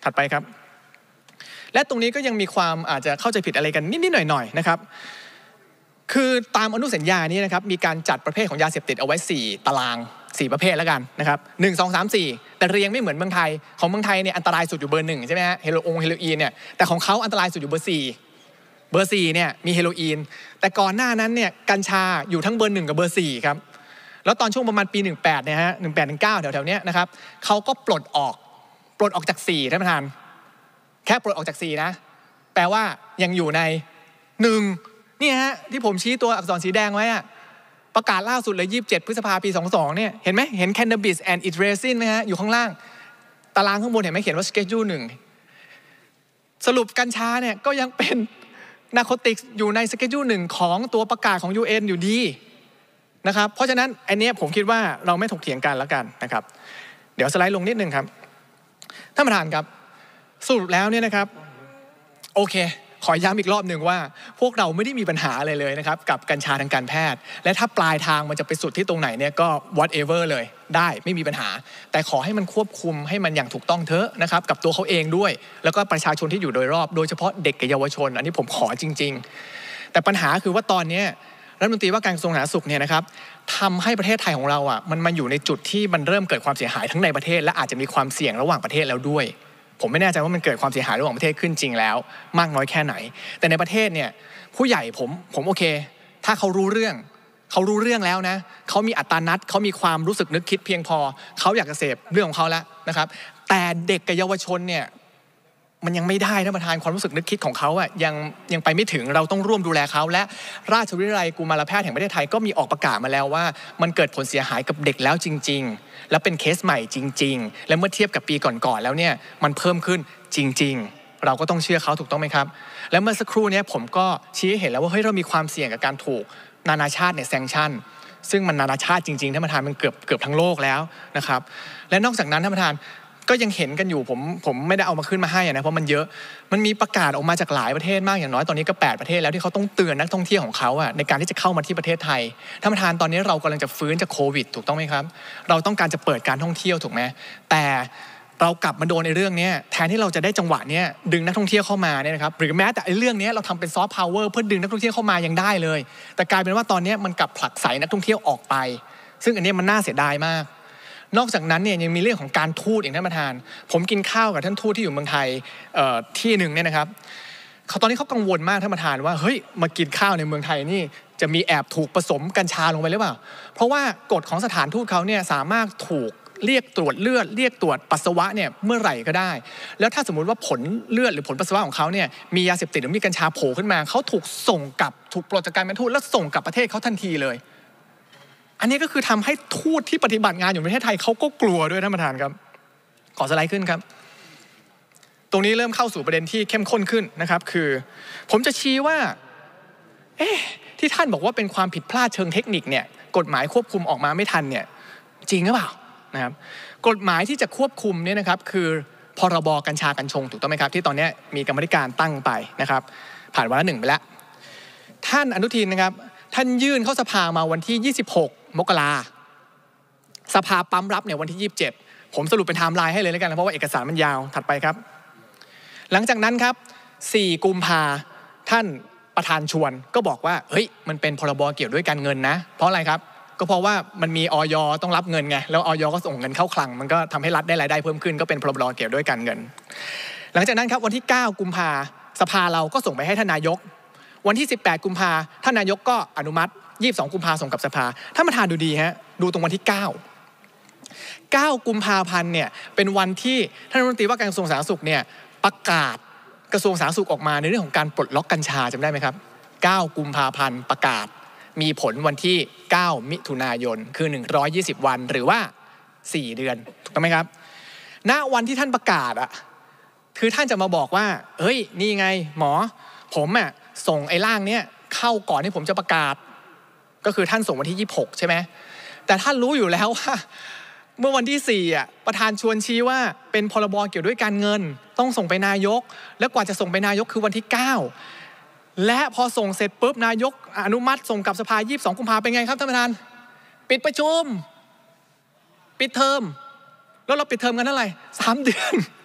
ถัดไปครับและตรงนี้ก็ยังมีความอาจจะเข้าใจผิดอะไรกันนิดๆหน่อยๆนะครับคือตามอนุสัญญานี้นะครับมีการจัดประเภทของยาเสพติดเอาไว้สี่ตารางสี่ประเภทแล้วกันนะครับหนึ่ง สอง สาม สี่แต่เรียงไม่เหมือนเมืองไทยของเมืองไทยเนี่ยอันตรายสุดอยู่เบอร์หนึ่งใช่ไหมฮะเฮโรองเฮโรอีนเนี่ยแต่ของเขาอันตรายสุดอยู่เบอร์สี่เบอร์สี่เนี่ยมีเฮโรอีนแต่ก่อนหน้านั้นเนี่ยกัญชาอยู่ทั้งเบอร์หนึ่งกับเบอร์สี่ครับแล้วตอนช่วงประมาณปีหนึ่งแปดเนี่ยฮะหนึ่งแปดหนึ่งเก้าแถวๆเนี้ยนะครับเขาก็ปลดออกปลดออกจากสี่ท่านประธานแค่ปลดออกจากสี่นะแปลว่ายังอยู่ในหนึ่งนี่ฮะที่ผมชี้ตัวอักษรสีแดงไว้อะประกาศล่าสุดเลยยี่สิบเจ็ดพฤษภาคมปีสองสองเนี่ยเห็นไหมเห็น cannabis and its resin ไหมฮะอยู่ข้างล่างตารางข้างบนเห็นไหมเขียนว่า schedule หนึ่งสรุปกัญชาเนี่ยก็ยังเป็นนาร์โคติกส์อยู่ใน schedule หนึ่งของตัวประกาศของ ยู เอ็น อยู่ดีนะครับเพราะฉะนั้นอันนี้ผมคิดว่าเราไม่ถกเถียงกันแล้วกันนะครับเดี๋ยวสไลด์ลงนิดนึงครับท่านประธานครับสรุปแล้วเนี่ยนะครับโอเคขอย้ำอีกรอบหนึ่งว่าพวกเราไม่ได้มีปัญหาอะไรเลยนะครับกับกัญชาทางการแพทย์และถ้าปลายทางมันจะไปสุดที่ตรงไหนเนี่ยก็ whatever เลยได้ไม่มีปัญหาแต่ขอให้มันควบคุมให้มันอย่างถูกต้องเถอะนะครับกับตัวเขาเองด้วยแล้วก็ประชาชนที่อยู่โดยรอบโดยเฉพาะเด็กกับเยาวชนอันนี้ผมขอจริงๆแต่ปัญหาคือว่าตอนนี้รัฐมนตรีว่าการกระทรวงสาธารณสุขเนี่ยนะครับทำให้ประเทศไทยของเราอ่ะมันมาอยู่ในจุดที่มันเริ่มเกิดความเสียหายทั้งในประเทศและอาจจะมีความเสี่ยงระหว่างประเทศแล้วด้วยผมไม่แน่ใจว่ามันเกิดความเสียหายระหว่างประเทศขึ้นจริงแล้วมากน้อยแค่ไหนแต่ในประเทศเนี่ยผู้ใหญ่ผมผมโอเคถ้าเขารู้เรื่องเขารู้เรื่องแล้วนะเขามีอัตรานัดเขามีความรู้สึกนึกคิดเพียงพอเขาอยากจะเสพเรื่องของเขาแล้วนะครับแต่เด็กกับเยาวชนเนี่ยมันยังไม่ได้ท่านประธานความรู้สึกนึกคิดของเขาอ่ะยังยังไปไม่ถึงเราต้องร่วมดูแลเขาและราชวิทยาลัยกุมารแพทย์แห่งประเทศไทยก็มีออกประกาศมาแล้วว่ามันเกิดผลเสียหายกับเด็กแล้วจริงๆและเป็นเคสใหม่จริงๆและเมื่อเทียบกับปีก่อนๆแล้วเนี่ยมันเพิ่มขึ้นจริงๆเราก็ต้องเชื่อเขาถูกต้องไหมครับและเมื่อสักครู่นี้ผมก็ชี้ให้เห็นแล้วว่าเฮ้ยเรามีความเสี่ยงกับการถูกนานาชาติเนี่ยแซงชั่นซึ่งมันนานาชาติจริงๆท่านประธานมันเกือบเกือบทั้งโลกแล้วนะครับและนอกจากนั้นท่านประธานก็ยังเห็นกันอยู่ผมผมไม่ได้เอามาขึ้นมาให้นะเพราะมันเยอะมันมีประกาศออกมาจากหลายประเทศมากอย่างน้อยตอนนี้ก็แปดประเทศแล้วที่เขาต้องเตือนนักท่องเที่ยวของเขาอ่ะในการที่จะเข้ามาที่ประเทศไทยท่านประธานตอนนี้เรากำลังจะฟื้นจากโควิดถูกต้องไหมครับเราต้องการจะเปิดการท่องเที่ยวถูกไหมแต่เรากลับมาโดนในเรื่องนี้แทนที่เราจะได้จังหวะนี้ดึงนักท่องเที่ยวเข้ามาเนี่ยนะครับหรือแม้แต่ไอ้เรื่องนี้เราทำเป็นซอฟต์พาวเวอร์เพื่อดึงนักท่องเที่ยวเข้ามายังได้เลยแต่กลายเป็นว่าตอนนี้มันกลับผลักไสนักท่องเที่ยวออกไปซึ่งอันนี้มันน่าเสียดายมากนอกจากนั้นเนี่ยยังมีเรื่องของการทูตอีกท่านประธานผมกินข้าวกับท่านทูตที่อยู่เมืองไทยที่หนึ่งเนี่ยนะครับเขาตอนนี้เขากังวลมากท่านประธานว่าเฮ้ยมากินข้าวในเมืองไทยนี่จะมีแอบถูกผสมกัญชาลงไปหรือเปล่าเพราะว่ากฎของสถานทูตเขาเนี่ยสามารถถูกเรียกตรวจเลือดเรียกตรวจปัสสาวะเนี่ยเมื่อไหร่ก็ได้แล้วถ้าสมมุติว่าผลเลือดหรือผลปัสสาวะของเขาเนี่ยมียาเสพติดหรือมีกัญชาโผล่ขึ้นมาเขาถูกส่งกลับถูกปลดจากการเป็นทูตแล้วส่งกลับประเทศเขาทันทีเลยอันนี้ก็คือทำให้ทูตที่ปฏิบัติงานอยู่ในประเทศไทยเขาก็กลัวด้วยท่านประธานครับขอสไลด์ขึ้นครับตรงนี้เริ่มเข้าสู่ประเด็นที่เข้มข้นขึ้นนะครับคือผมจะชี้ว่าเอ๊ะที่ท่านบอกว่าเป็นความผิดพลาดเชิงเทคนิคเนี่ยกฎหมายควบคุมออกมาไม่ทันเนี่ยจริงหรือเปล่านะครับกฎหมายที่จะควบคุมเนี่ยนะครับคือพรบกัญชากัญชงถูกต้องไหมครับที่ตอนนี้มีกรรมธิการตั้งไปนะครับผ่านวาระหนึ่งไปแล้วท่านอนุทินนะครับท่านยื่นเข้าสภามาวันที่ยี่สิบหกมกราสภาปั๊มรับเนี่ยวันที่ยี่สิบเจ็ดผมสรุปเป็นไทม์ไลน์ให้เลยแล้วกันนะเพราะว่าเอกสารมันยาวถัดไปครับหลังจากนั้นครับสี่กุมภาท่านประธานชวนก็บอกว่าเฮ้ยมันเป็นพรบเกี่ยวด้วยการเงินนะเพราะอะไรครับก็เพราะว่ามันมีอย.ต้องรับเงินไงแล้วอย.ก็ส่งเงินเข้าคลังมันก็ทำให้รัฐได้รายได้เพิ่มขึ้นก็เป็นพรบเกี่ยวด้วยการเงินหลังจากนั้นครับวันที่เก้ากุมภาสภาเราก็ส่งไปให้ท่านนายกวันที่สิบแปดกุมภาท่านนายกก็อนุมัติยี่สิบสองกุมภาส่งกับสภาท่านประธานดูดีฮะดูตรงวันที่เก้า เก้ากุมภาพันธ์เนี่ยเป็นวันที่ท่านรัฐมนตรีว่าการกระทรวงสาธารณสุขเนี่ยประกาศกระทรวงสาธารณสุขออกมาในเรื่องของการปลดล็อกกัญชาจำได้ไหมครับเก้ากุมภาพันธ์ประกาศมีผลวันที่เก้ามิถุนายนคือหนึ่งร้อยยี่สิบวันหรือว่าสี่เดือนถูกต้องไหมครับณวันที่ท่านประกาศอ่ะคือท่านจะมาบอกว่าเฮ้ยนี่ไงหมอผมอ่ะส่งไอ้ร่างเนี้ยเข้าก่อนที่ผมจะประกาศก็คือท่านส่งวันที่ยี่สิบหกใช่ไหมแต่ท่านรู้อยู่แล้วว่าเมื่อวันที่สี่อ่ะประธานชวนชี้ว่าเป็นพรบเกี่ยวด้วยการเงินต้องส่งไปนายกแล้วกว่าจะส่งไปนายกคือวันที่เก้าและพอส่งเสร็จปุ๊บนายกอนุมัติส่งกับสภายี่สิบสองกุมภาพันธ์เป็นไงครับท่านประธานปิดประชุมปิดเทอมแล้วเราปิดเทอมกันเท่าไหร่สามเดือน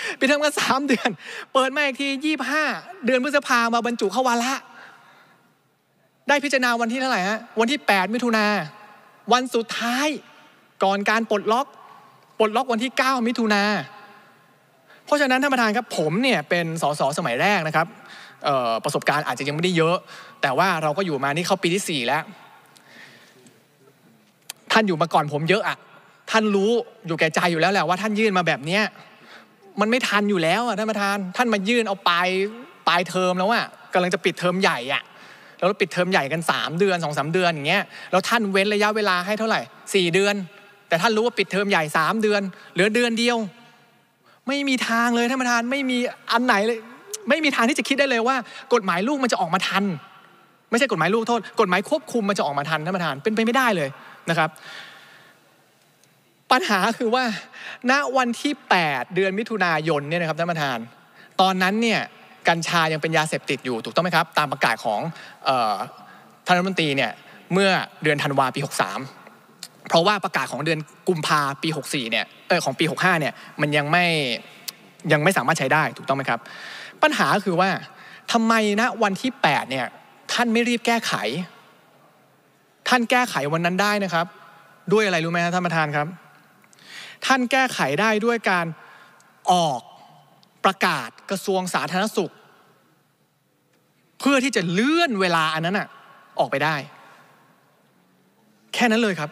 ปิดเทอมกันสามเดือนเปิดมาอีกทียี่สิบห้าเดือนพฤษภามาบรรจุเข้าวาระได้พิจารณาวันที่เท่าไหร่ฮะวันที่แปดมิถุนาวันสุดท้ายก่อนการปลดล็อกปลดล็อกวันที่เก้ามิถุนาเพราะฉะนั้นท่านประธานครับผมเนี่ยเป็นสสสมัยแรกนะครับประสบการณ์อาจจะยังไม่ได้เยอะแต่ว่าเราก็อยู่มานี่เข้าปีที่สี่แล้วท่านอยู่มาก่อนผมเยอะอะท่านรู้อยู่แก่ใจอยู่แล้วแหละว่าท่านยื่นมาแบบเนี้ยมันไม่ทันอยู่แล้วอะท่านประธานท่านมายื่นเอาปลายปลายเทอมแล้วอะกำลังจะปิดเทอมใหญ่อะแล้วปิดเทอมใหญ่กันสามเดือน สองสาม เดือนอย่างเงี้ยแล้วท่านเว้นระยะเวลาให้เท่าไหร่สี่เดือนแต่ท่านรู้ว่าปิดเทอมใหญ่สามเดือนเหลือเดือนเดียวไม่มีทางเลยท่านประธานไม่มีอันไหนเลยไม่มีทางที่จะคิดได้เลยว่ากฎหมายลูกมันจะออกมาทันไม่ใช่กฎหมายลูกโทษกฎหมายควบคุมมันจะออกมาทันท่านประธานเป็นไปไม่ได้เลยนะครับปัญหาคือว่าณวันที่แปดเดือนมิถุนายนเนี่ยนะครับท่านประธานตอนนั้นเนี่ยกัญชายังเป็นยาเสพติดอยู่ถูกต้องไหมครับตามประกาศของเอ่อท่านรัฐมนตรีเนี่ยเมื่อเดือนธันวาปีหกสามเพราะว่าประกาศของเดือนกุมภาปีหกสี่เนี่ยเออของปีหกห้าเนี่ยมันยังไม่ยังไม่สามารถใช้ได้ถูกต้องไหมครับปัญหาคือว่าทำไมณวันที่แปดเนี่ยท่านไม่รีบแก้ไขท่านแก้ไขวันนั้นได้นะครับด้วยอะไรรู้ไหมครับท่านประธานครับท่านแก้ไขได้ด้วยการออกประกาศกระทรวงสาธารณสุขเพื่อที่จะเลื่อนเวลาอันนั้นอะออกไปได้แค่นั้นเลยครับ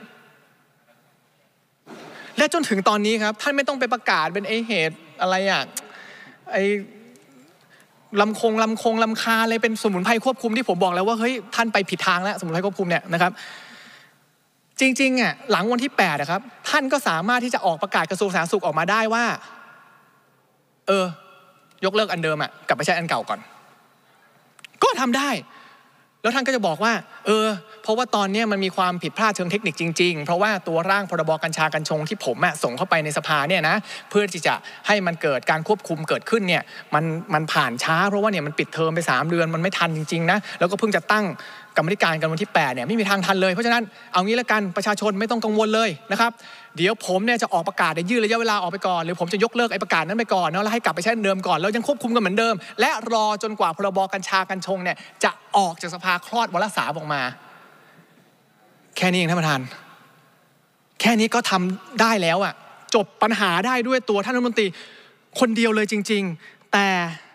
และจนถึงตอนนี้ครับท่านไม่ต้องไปประกาศเป็นไอเหตุอะไรอะไอลำคงลำคงลำคาอะไรเป็นสมุนไพรควบคุมที่ผมบอกแล้วว่าเฮ้ยท่านไปผิดทางแล้วสมุนไพรควบคุมเนี่ยนะครับจริงๆอ่ะหลังวันที่แปดนะครับท่านก็สามารถที่จะออกประกาศกระทรวงสาธารณสุขออกมาได้ว่าเออยกเลิกอันเดิมอ่ะกลับไปใช้อันเก่าก่อนก็ทำได้แล้วท่านก็จะบอกว่าเออเพราะว่าตอนนี้มันมีความผิดพลาดเชิงเทคนิคจริงๆเพราะว่าตัวร่างพรบกัญชากัญชงที่ผมอ่ะส่งเข้าไปในสภาเนี่ยนะเพื่อที่จะให้มันเกิดการควบคุมเกิดขึ้นเนี่ยมันมันผ่านช้าเพราะว่าเนี่ยมันปิดเทอมไปสามเดือนมันไม่ทันจริงๆนะแล้วก็เพิ่งจะตั้งกรรมธิการกันวันที่แปดเนี่ยไม่มีทางทันเลยเพราะฉะนั้นเอางี้ละกันประชาชนไม่ต้องกังวลเลยนะครับเดี๋ยวผมเนี่ยจะออกประกาศยืดระยะเวลาออกไปก่อนหรือผมจะยกเลิกไอ้ประกาศนั้นไปก่อนเนาะแล้วให้กลับไปใช้เดิมก่อนแล้วยังควบคุมกันเหมือนเดิมและรอจนกว่าพรบกัญชากัญชงเนี่ยจะออกจากสภาคลอดวาระสามออกมาแค่นี้เองท่านประธานแค่นี้ก็ทำได้แล้วอ่ะจบปัญหาได้ด้วยตัวท่านรัฐมนตรีคนเดียวเลยจริงๆแต่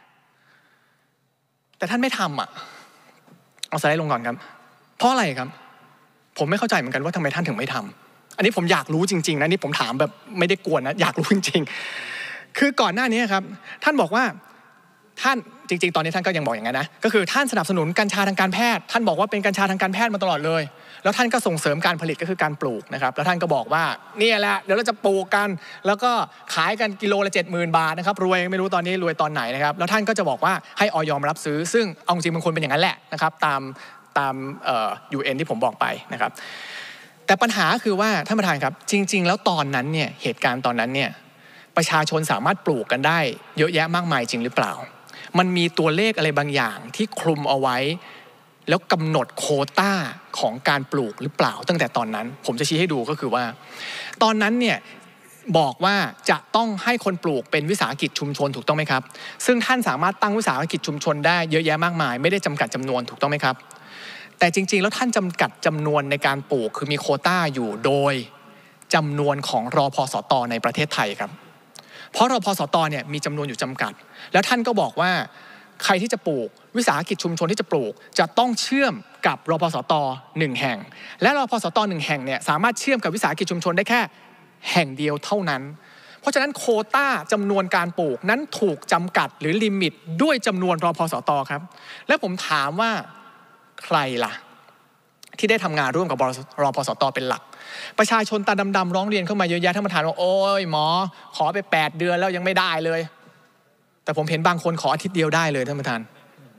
แต่ท่านไม่ทำอ่ะเอาสไลด์ลงก่อนครับเพราะอะไรครับผมไม่เข้าใจเหมือนกันว่าทำไมท่านถึงไม่ทำอันนี้ผมอยากรู้จริงๆนะนี่ผมถามแบบไม่ได้กวนนะอยากรู้จริงๆคือก่อนหน้านี้ครับท่านบอกว่าท่านจริงๆตอนนี้ท่านก็ยังบอกอย่างนั้นนะก็คือท่านสนับสนุนกัญชาทางการแพทย์ท่านบอกว่าเป็นกัญชาทางการแพทย์มาตลอดเลยแล้วท่านก็ส่งเสริมการผลิตก็คือการปลูกนะครับแล้วท่านก็บอกว่านี่แหละเดี๋ยวเราจะปลูกกันแล้วก็ขายกันกิโลละเจ็ดหมื่นบาทนะครับรวยไม่รู้ตอนนี้รวยตอนไหนนะครับแล้วท่านก็จะบอกว่าให้อย.มารับซื้อซึ่งเอาจริงมันควรเป็นอย่างนั้นแหละนะครับตามตามเอ่อ ยู เอ็น ที่ผมบอกไปนะครับแต่ปัญหาคือว่าท่านประธานครับจริงๆแล้วตอนนั้นเนี่ยเหตุการณ์ตอนนั้นเนี่ยประชาชนสามารถปลูกกันได้เยอะแยะมากมายจริงหรือเปล่ามันมีตัวเลขอะไรบางอย่างที่คลุมเอาไว้แล้วกำหนดโควต้าของการปลูกหรือเปล่าตั้งแต่ตอนนั้นผมจะชี้ให้ดูก็คือว่าตอนนั้นเนี่ยบอกว่าจะต้องให้คนปลูกเป็นวิสาหกิจชุมชนถูกต้องไหมครับซึ่งท่านสามารถตั้งวิสาหกิจชุมชนได้เยอะแยะมากมายไม่ได้จำกัดจำนวนถูกต้องไหมครับแต่จริงๆแล้วท่านจำกัดจำนวนในการปลูกคือมีโควต้าอยู่โดยจำนวนของรพสตในประเทศไทยครับเพราะรพสตเนี่ยมีจำนวนอยู่จำกัดแล้วท่านก็บอกว่าใครที่จะปลูกวิสาหกิจชุมชนที่จะปลูกจะต้องเชื่อมกับรพสตหนึ่งแห่งและรพสตหนึ่งแห่งเนี่ยสามารถเชื่อมกับวิสาหกิจชุมชนได้แค่แห่งเดียวเท่านั้นเพราะฉะนั้นโควต้าจำนวนการปลูกนั้นถูกจำกัดหรือลิมิตด้วยจำนวนรพสตครับและผมถามว่าใครล่ะที่ได้ทำงานร่วมกับรพสตเป็นหลักประชาชนตาดำๆร้องเรียนเข้ามาเยอะแยะท่านประธานว่าโอ้ยหมอขอไปแปดเดือนแล้วยังไม่ได้เลยแต่ผมเห็นบางคนขออาทิตย์เดียวได้เลยท่านประธาน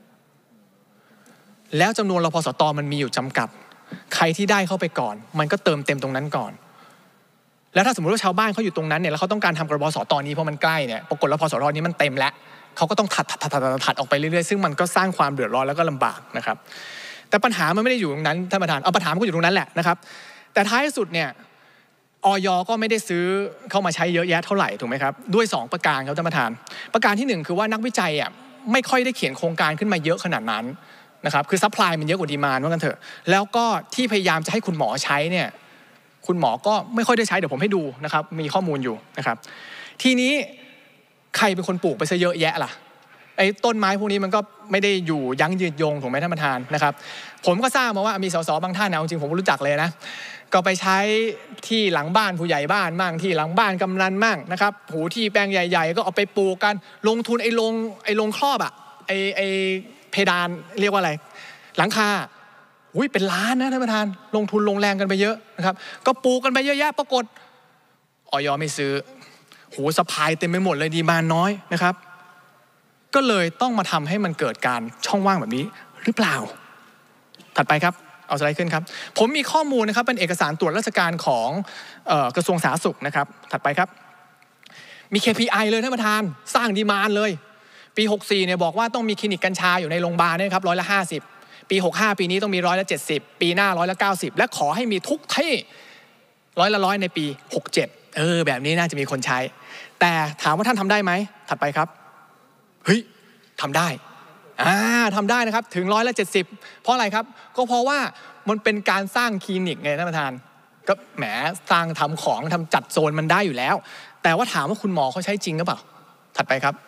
แล้วจำนวนรพสตมันมีอยู่จำกัดใครที่ได้เข้าไปก่อนมันก็เติมเต็มตรงนั้นก่อนแล้วถ้าสมมติว่าชาวบ้านเขาอยู่ตรงนั้นเนี่ยแล้วเขาต้องการทำรพสตนี้เพราะมันใกล้เนี่ยปรากฏรพสตนี้มันเต็มแล้วเขาก็ต้องถัดถัดถัดถัดออกไปเรื่อยๆซึ่งมันก็สร้างความเดือดร้อนแล้วก็ลำบากนะครับแต่ปัญหามันไม่ได้อยู่ตรงนั้นท่านประธานเอาปัญหามันก็อยู่ตรงนั้นแหละนะครับแต่ท้ายสุดเนี่ยอย.ก็ไม่ได้ซื้อเข้ามาใช้เยอะแยะเท่าไหร่ถูกไหมครับด้วยสองประการครับท่านประธานประการที่หนึ่งคือว่านักวิจัยอ่ะไม่ค่อยได้เขียนโครงการขึ้นมาเยอะขนาดนั้นนะครับคือซัพพลายมันเยอะกว่าดีมานด์ว่ากันเถอะแล้วก็ที่พยายามจะให้คุณหมอใช้เนี่ยคุณหมอก็ไม่ค่อยได้ใช้เดี๋ยวผมให้ดูนะครับมีข้อมูลอยู่นะครับทีนี้ใครเป็นคนปลูกไปซะเยอะแยะล่ะไอ้ต้นไม้พวกนี้มันก็ไม่ได้อยู่ยั้งยืนยงถูกไหมท่านประธานนะครับผมก็ทราบมาว่ามีสสบางท่านนะจริงผมรู้จักเลยนะก็ไปใช้ที่หลังบ้านผู้ใหญ่บ้านมั่งที่หลังบ้านกำนันมั่งนะครับหูที่แปลงใหญ่ๆก็เอาไปปลูกกันลงทุนไอ้ลงไอ้ลงครอบอะไอ้ไอ้เพดานเรียกว่าอะไรหลังคาอุ้ยเป็นล้านนะท่านประธานลงทุนลงแรงกันไปเยอะนะครับก็ปลูกกันไปเยอะแยะปรากฏอย.ไม่ซื้อหูสะพายเต็มไปหมดเลยดีมานด์น้อยนะครับก็เลยต้องมาทำให้มันเกิดการช่องว่างแบบนี้หรือเปล่าถัดไปครับเอาสไลด์ขึ้นครับผมมีข้อมูลนะครับเป็นเอกสารตรวจราชการของเอ่อกระทรวงสาธารณสุขนะครับถัดไปครับมี เค พี ไอ เลยท่านประธานสร้างดีมานด์เลยปีหกสี่เนี่ยบอกว่าต้องมีคลินิกกัญชาอยู่ในโรงพยาบาลเนี่ยครับร้อยละห้าสิบปีหกห้าปีนี้ต้องมีร้อยละเจ็ดสิบปีหน้าร้อยละเก้าสิบและขอให้มีทุกที่ร้อยละร้อยในปีหกเจ็ดเออแบบนี้น่าจะมีคนใช้แต่ถามว่าท่านทำได้ไหมถัดไปครับเฮ้ยทำได้อ่าทำได้นะครับถึงร้อยละเจ็ดสิบเพราะอะไรครับก็เพราะว่ามันเป็นการสร้างคลินิกไงท่านประธานก็แหมสร้างทำของทำจัดโซนมันได้อยู่แล้วแต่ว่าถามว่าคุณหมอเขาใช้จริงหรือเปล่าถัดไปครับ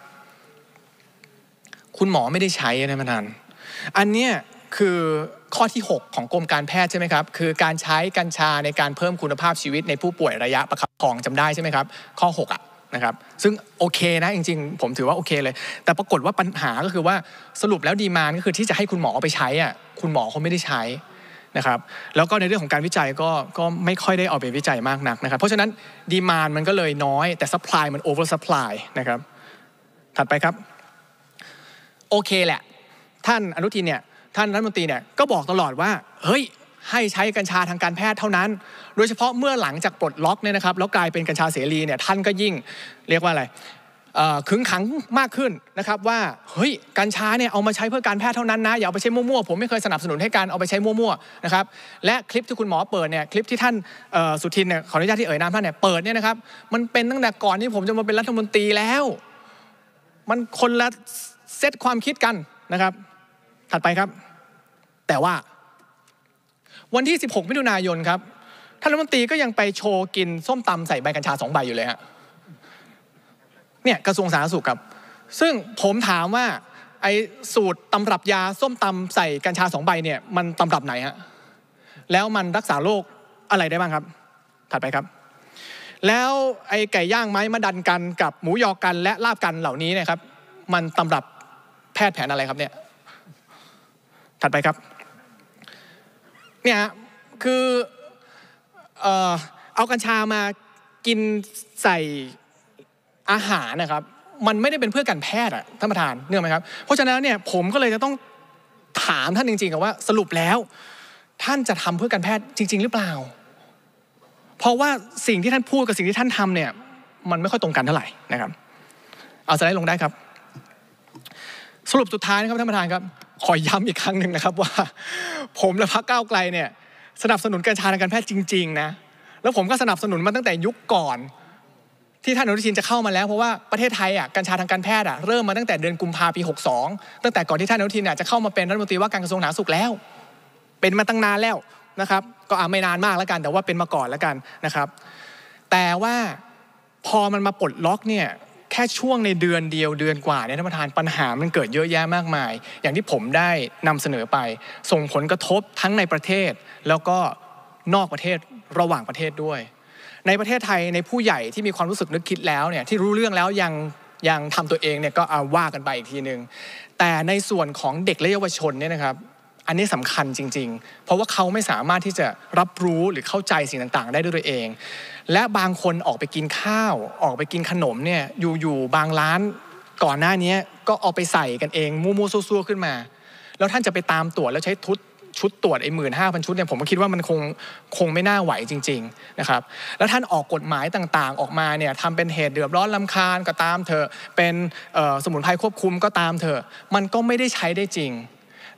คุณหมอไม่ได้ใช้นะท่านประธานอันเนี้ยคือข้อที่หกของกรมการแพทย์ใช่ไหมครับคือการใช้กัญชาในการเพิ่มคุณภาพชีวิตในผู้ป่วยระยะประคับประคองจำได้ใช่ไหมครับข้อหกอ่ะนะครับซึ่งโอเคนะจริงๆผมถือว่าโอเคเลยแต่ปรากฏว่าปัญหาก็คือว่าสรุปแล้วดีมานด์ก็คือที่จะให้คุณหมอเอาไปใช้อ่ะคุณหมอเขาไม่ได้ใช้นะครับแล้วก็ในเรื่องของการวิจัยก็ก็ไม่ค่อยได้เอาไปวิจัยมากนักนะครับเพราะฉะนั้นดีมานด์มันก็เลยน้อยแต่ซัพพลายมันโอเวอร์ซัพพลายนะครับถัดไปครับโอเคแหละท่านอนุทินเนี่ยท่านรัฐมนตรีเนี่ยก็บอกตลอดว่าเฮ้ยให้ใช้กัญชาทางการแพทย์เท่านั้นโดยเฉพาะเมื่อหลังจากปลดล็อกเนี่ยนะครับแล้วกลายเป็นกัญชาเสรีเนี่ยท่านก็ยิ่งเรียกว่าอะไรขึงขังมากขึ้นนะครับว่าเฮ้ยกัญชาเนี่ยเอามาใช้เพื่อการแพทย์เท่านั้นนะอย่าเอาไปใช้มั่วๆผมไม่เคยสนับสนุนให้การเอาไปใช้มั่วๆนะครับและคลิปที่คุณหมอเปิดเนี่ยคลิปที่ท่านสุทินเนี่ยขออนุญาตที่เอ่ยนามท่านเนี่ยเปิดเนี่ยนะครับมันเป็นตั้งแต่ก่อนที่ผมจะมาเป็นรัฐมนตรีแล้วมันคนละเซตความคิดกันนะครับถัดไปครับแต่ว่าวันที่สิบหกมิถุนายนครับท่านรัฐมนตรีก็ยังไปโชว์กินส้มตำใส่ใบกัญชาสองใบอยู่เลยฮะเนี่ยกระทรวงสาธารณสุขครับซึ่งผมถามว่าไอ้สูตรตำรับยาส้มตำใส่กัญชาสองใบเนี่ยมันตำรับไหนฮะแล้วมันรักษาโรคอะไรได้บ้างครับถัดไปครับแล้วไอ้ไก่ย่างไม้มะดันกันกับหมูยอกันและลาบกันเหล่านี้เนี่ยครับมันตำรับแพทย์แผนอะไรครับเนี่ยถัดไปครับเนี่ยคือเอ่อเอากัญชามากินใส่อาหารนะครับมันไม่ได้เป็นเพื่อการแพทย์อะท่านประธานเนื่องไหมครับเพราะฉะนั้นเนี่ยผมก็เลยจะต้องถามท่านจริงๆกับว่าสรุปแล้วท่านจะทำเพื่อการแพทย์จริงๆหรือเปล่าเพราะว่าสิ่งที่ท่านพูดกับสิ่งที่ท่านทำเนี่ยมันไม่ค่อยตรงกันเท่าไหร่นะครับเอาสไลด์ลงได้ครับสรุปสุดท้ายนะครับท่านประธานครับขอย้ำอีกครั้งหนึ่งนะครับว่าผมและพรรคก้าวไกลเนี่ยสนับสนุนกัญชาทางการแพทย์จริงๆนะแล้วผมก็สนับสนุนมาตั้งแต่ยุคก่อนที่ท่านอนุทินจะเข้ามาแล้วเพราะว่าประเทศไทยอ่ะกัญชาทางการแพทย์อ่ะเริ่มมาตั้งแต่เดือนกุมภาพันธ์ปีหกสองตั้งแต่ก่อนที่ท่านอนุทินอ่ะจะเข้ามาเป็นรัฐมนตรีว่าการกระทรวงสาธารณสุขแล้วเป็นมาตั้งนานแล้วนะครับก็อ่ะไม่นานมากแล้วกันแต่ว่าเป็นมาก่อนแล้วกันนะครับแต่ว่าพอมันมาปลดล็อกเนี่ยแค่ช่วงในเดือนเดียวเดือนกว่าเนี่ยท่านประธานปัญหามันเกิดเยอะแยะมากมายอย่างที่ผมได้นำเสนอไปส่งผลกระทบทั้งในประเทศแล้วก็นอกประเทศระหว่างประเทศด้วยในประเทศไทยในผู้ใหญ่ที่มีความรู้สึกนึกคิดแล้วเนี่ยที่รู้เรื่องแล้วยังยังทำตัวเองเนี่ยก็เอาว่ากันไปอีกทีนึงแต่ในส่วนของเด็กและเยาวชนเนี่ยนะครับอันนี้สำคัญจริงๆเพราะว่าเขาไม่สามารถที่จะรับรู้หรือเข้าใจสิ่งต่างๆได้ด้วยตัวเองและบางคนออกไปกินข้าวออกไปกินขนมเนี่ยอยู่ๆบางร้านก่อนหน้านี้ก็เอาไปใส่กันเองมั่วๆซั่วๆขึ้นมาแล้วท่านจะไปตามตรวจแล้วใช้ทุตชุดตรวจไอ้หมื่นห้าพันชุดเนี่ยผมก็คิดว่ามันคงคงไม่น่าไหวจริงๆนะครับแล้วท่านออกกฎหมายต่างๆออกมาเนี่ยทำเป็นเหตุเดือดร้อนรำคาญก็ตามเถอะเป็นสมุนไพรควบคุมก็ตามเถอะมันก็ไม่ได้ใช้ได้จริง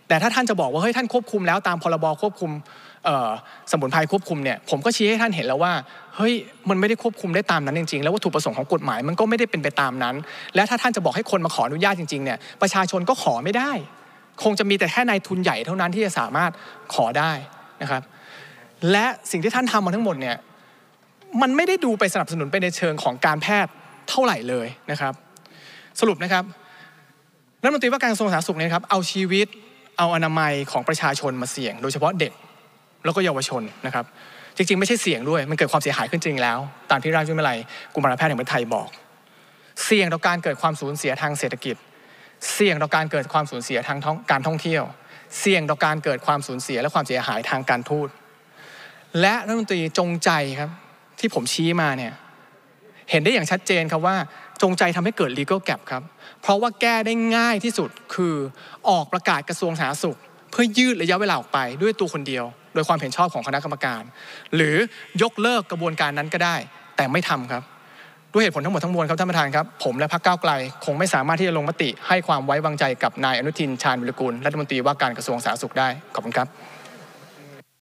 แต่ถ้าท่านจะบอกว่าเฮ้ยท่านควบคุมแล้วตามพรบควบคุมสมุนไพรควบคุมเนี่ยผมก็ชี้ให้ท่านเห็นแล้วว่าเฮ้ยมันไม่ได้ควบคุมได้ตามนั้นจริงๆแล้ววัตถุประสงค์ของกฎหมายมันก็ไม่ได้เป็นไปตามนั้นและถ้าท่านจะบอกให้คนมาขออนุญาตจริงๆเนี่ยประชาชนก็ขอไม่ได้คงจะมีแต่แค่นายทุนใหญ่เท่านั้นที่จะสามารถขอได้นะครับและสิ่งที่ท่านทำมาทั้งหมดเนี่ยมันไม่ได้ดูไปสนับสนุนไปในเชิงของการแพทย์เท่าไหร่เลยนะครับสรุปนะครับรัฐมนตรีว่าการกระทรวงสาธารณสุขเนี่ยครับเอาชีวิตเอาอนามัยของประชาชนมาเสี่ยงโดยเฉพาะเด็กแล้วก็เยาวชนนะครับจริงๆไม่ใช่เสี่ยงด้วยมันเกิดความเสียหายขึ้นจริงแล้วตามที่ราชวิทยาลัยกุมารแพทย์แห่งประเทศไทยบอกเสี่ยงต่อการเกิดความสูญเสียทางเศรษฐกิจเสี่ยงต่อการเกิดความสูญเสียทางการท่องเที่ยวเสี่ยงต่อการเกิดความสูญเสียและความเสียหายทางการทูตและรัฐมนตรีจงใจครับที่ผมชี้มาเนี่ยเห็นได้อย่างชัดเจนครับว่าจงใจทำให้เกิด legal gap ครับเพราะว่าแก้ได้ง่ายที่สุดคือออกประกาศกระทรวงสาธารณสุขเพื่อยืดระยะเวลาออกไปด้วยตัวคนเดียวโดยความเห็นชอบของคณะกรรมการหรือยกเลิกกระบวนการนั้นก็ได้แต่ไม่ทำครับด้วยเหตุผลทั้งหมดทั้งมวลครับท่านประธานครับผมและพรรคก้าวไกลคงไม่สามารถที่จะลงมติให้ความไว้วางใจกับนายอนุทินชาญวิรากูลรัฐมนตรีว่าการกระทรวงสาธารณสุขได้ขอบคุณครับ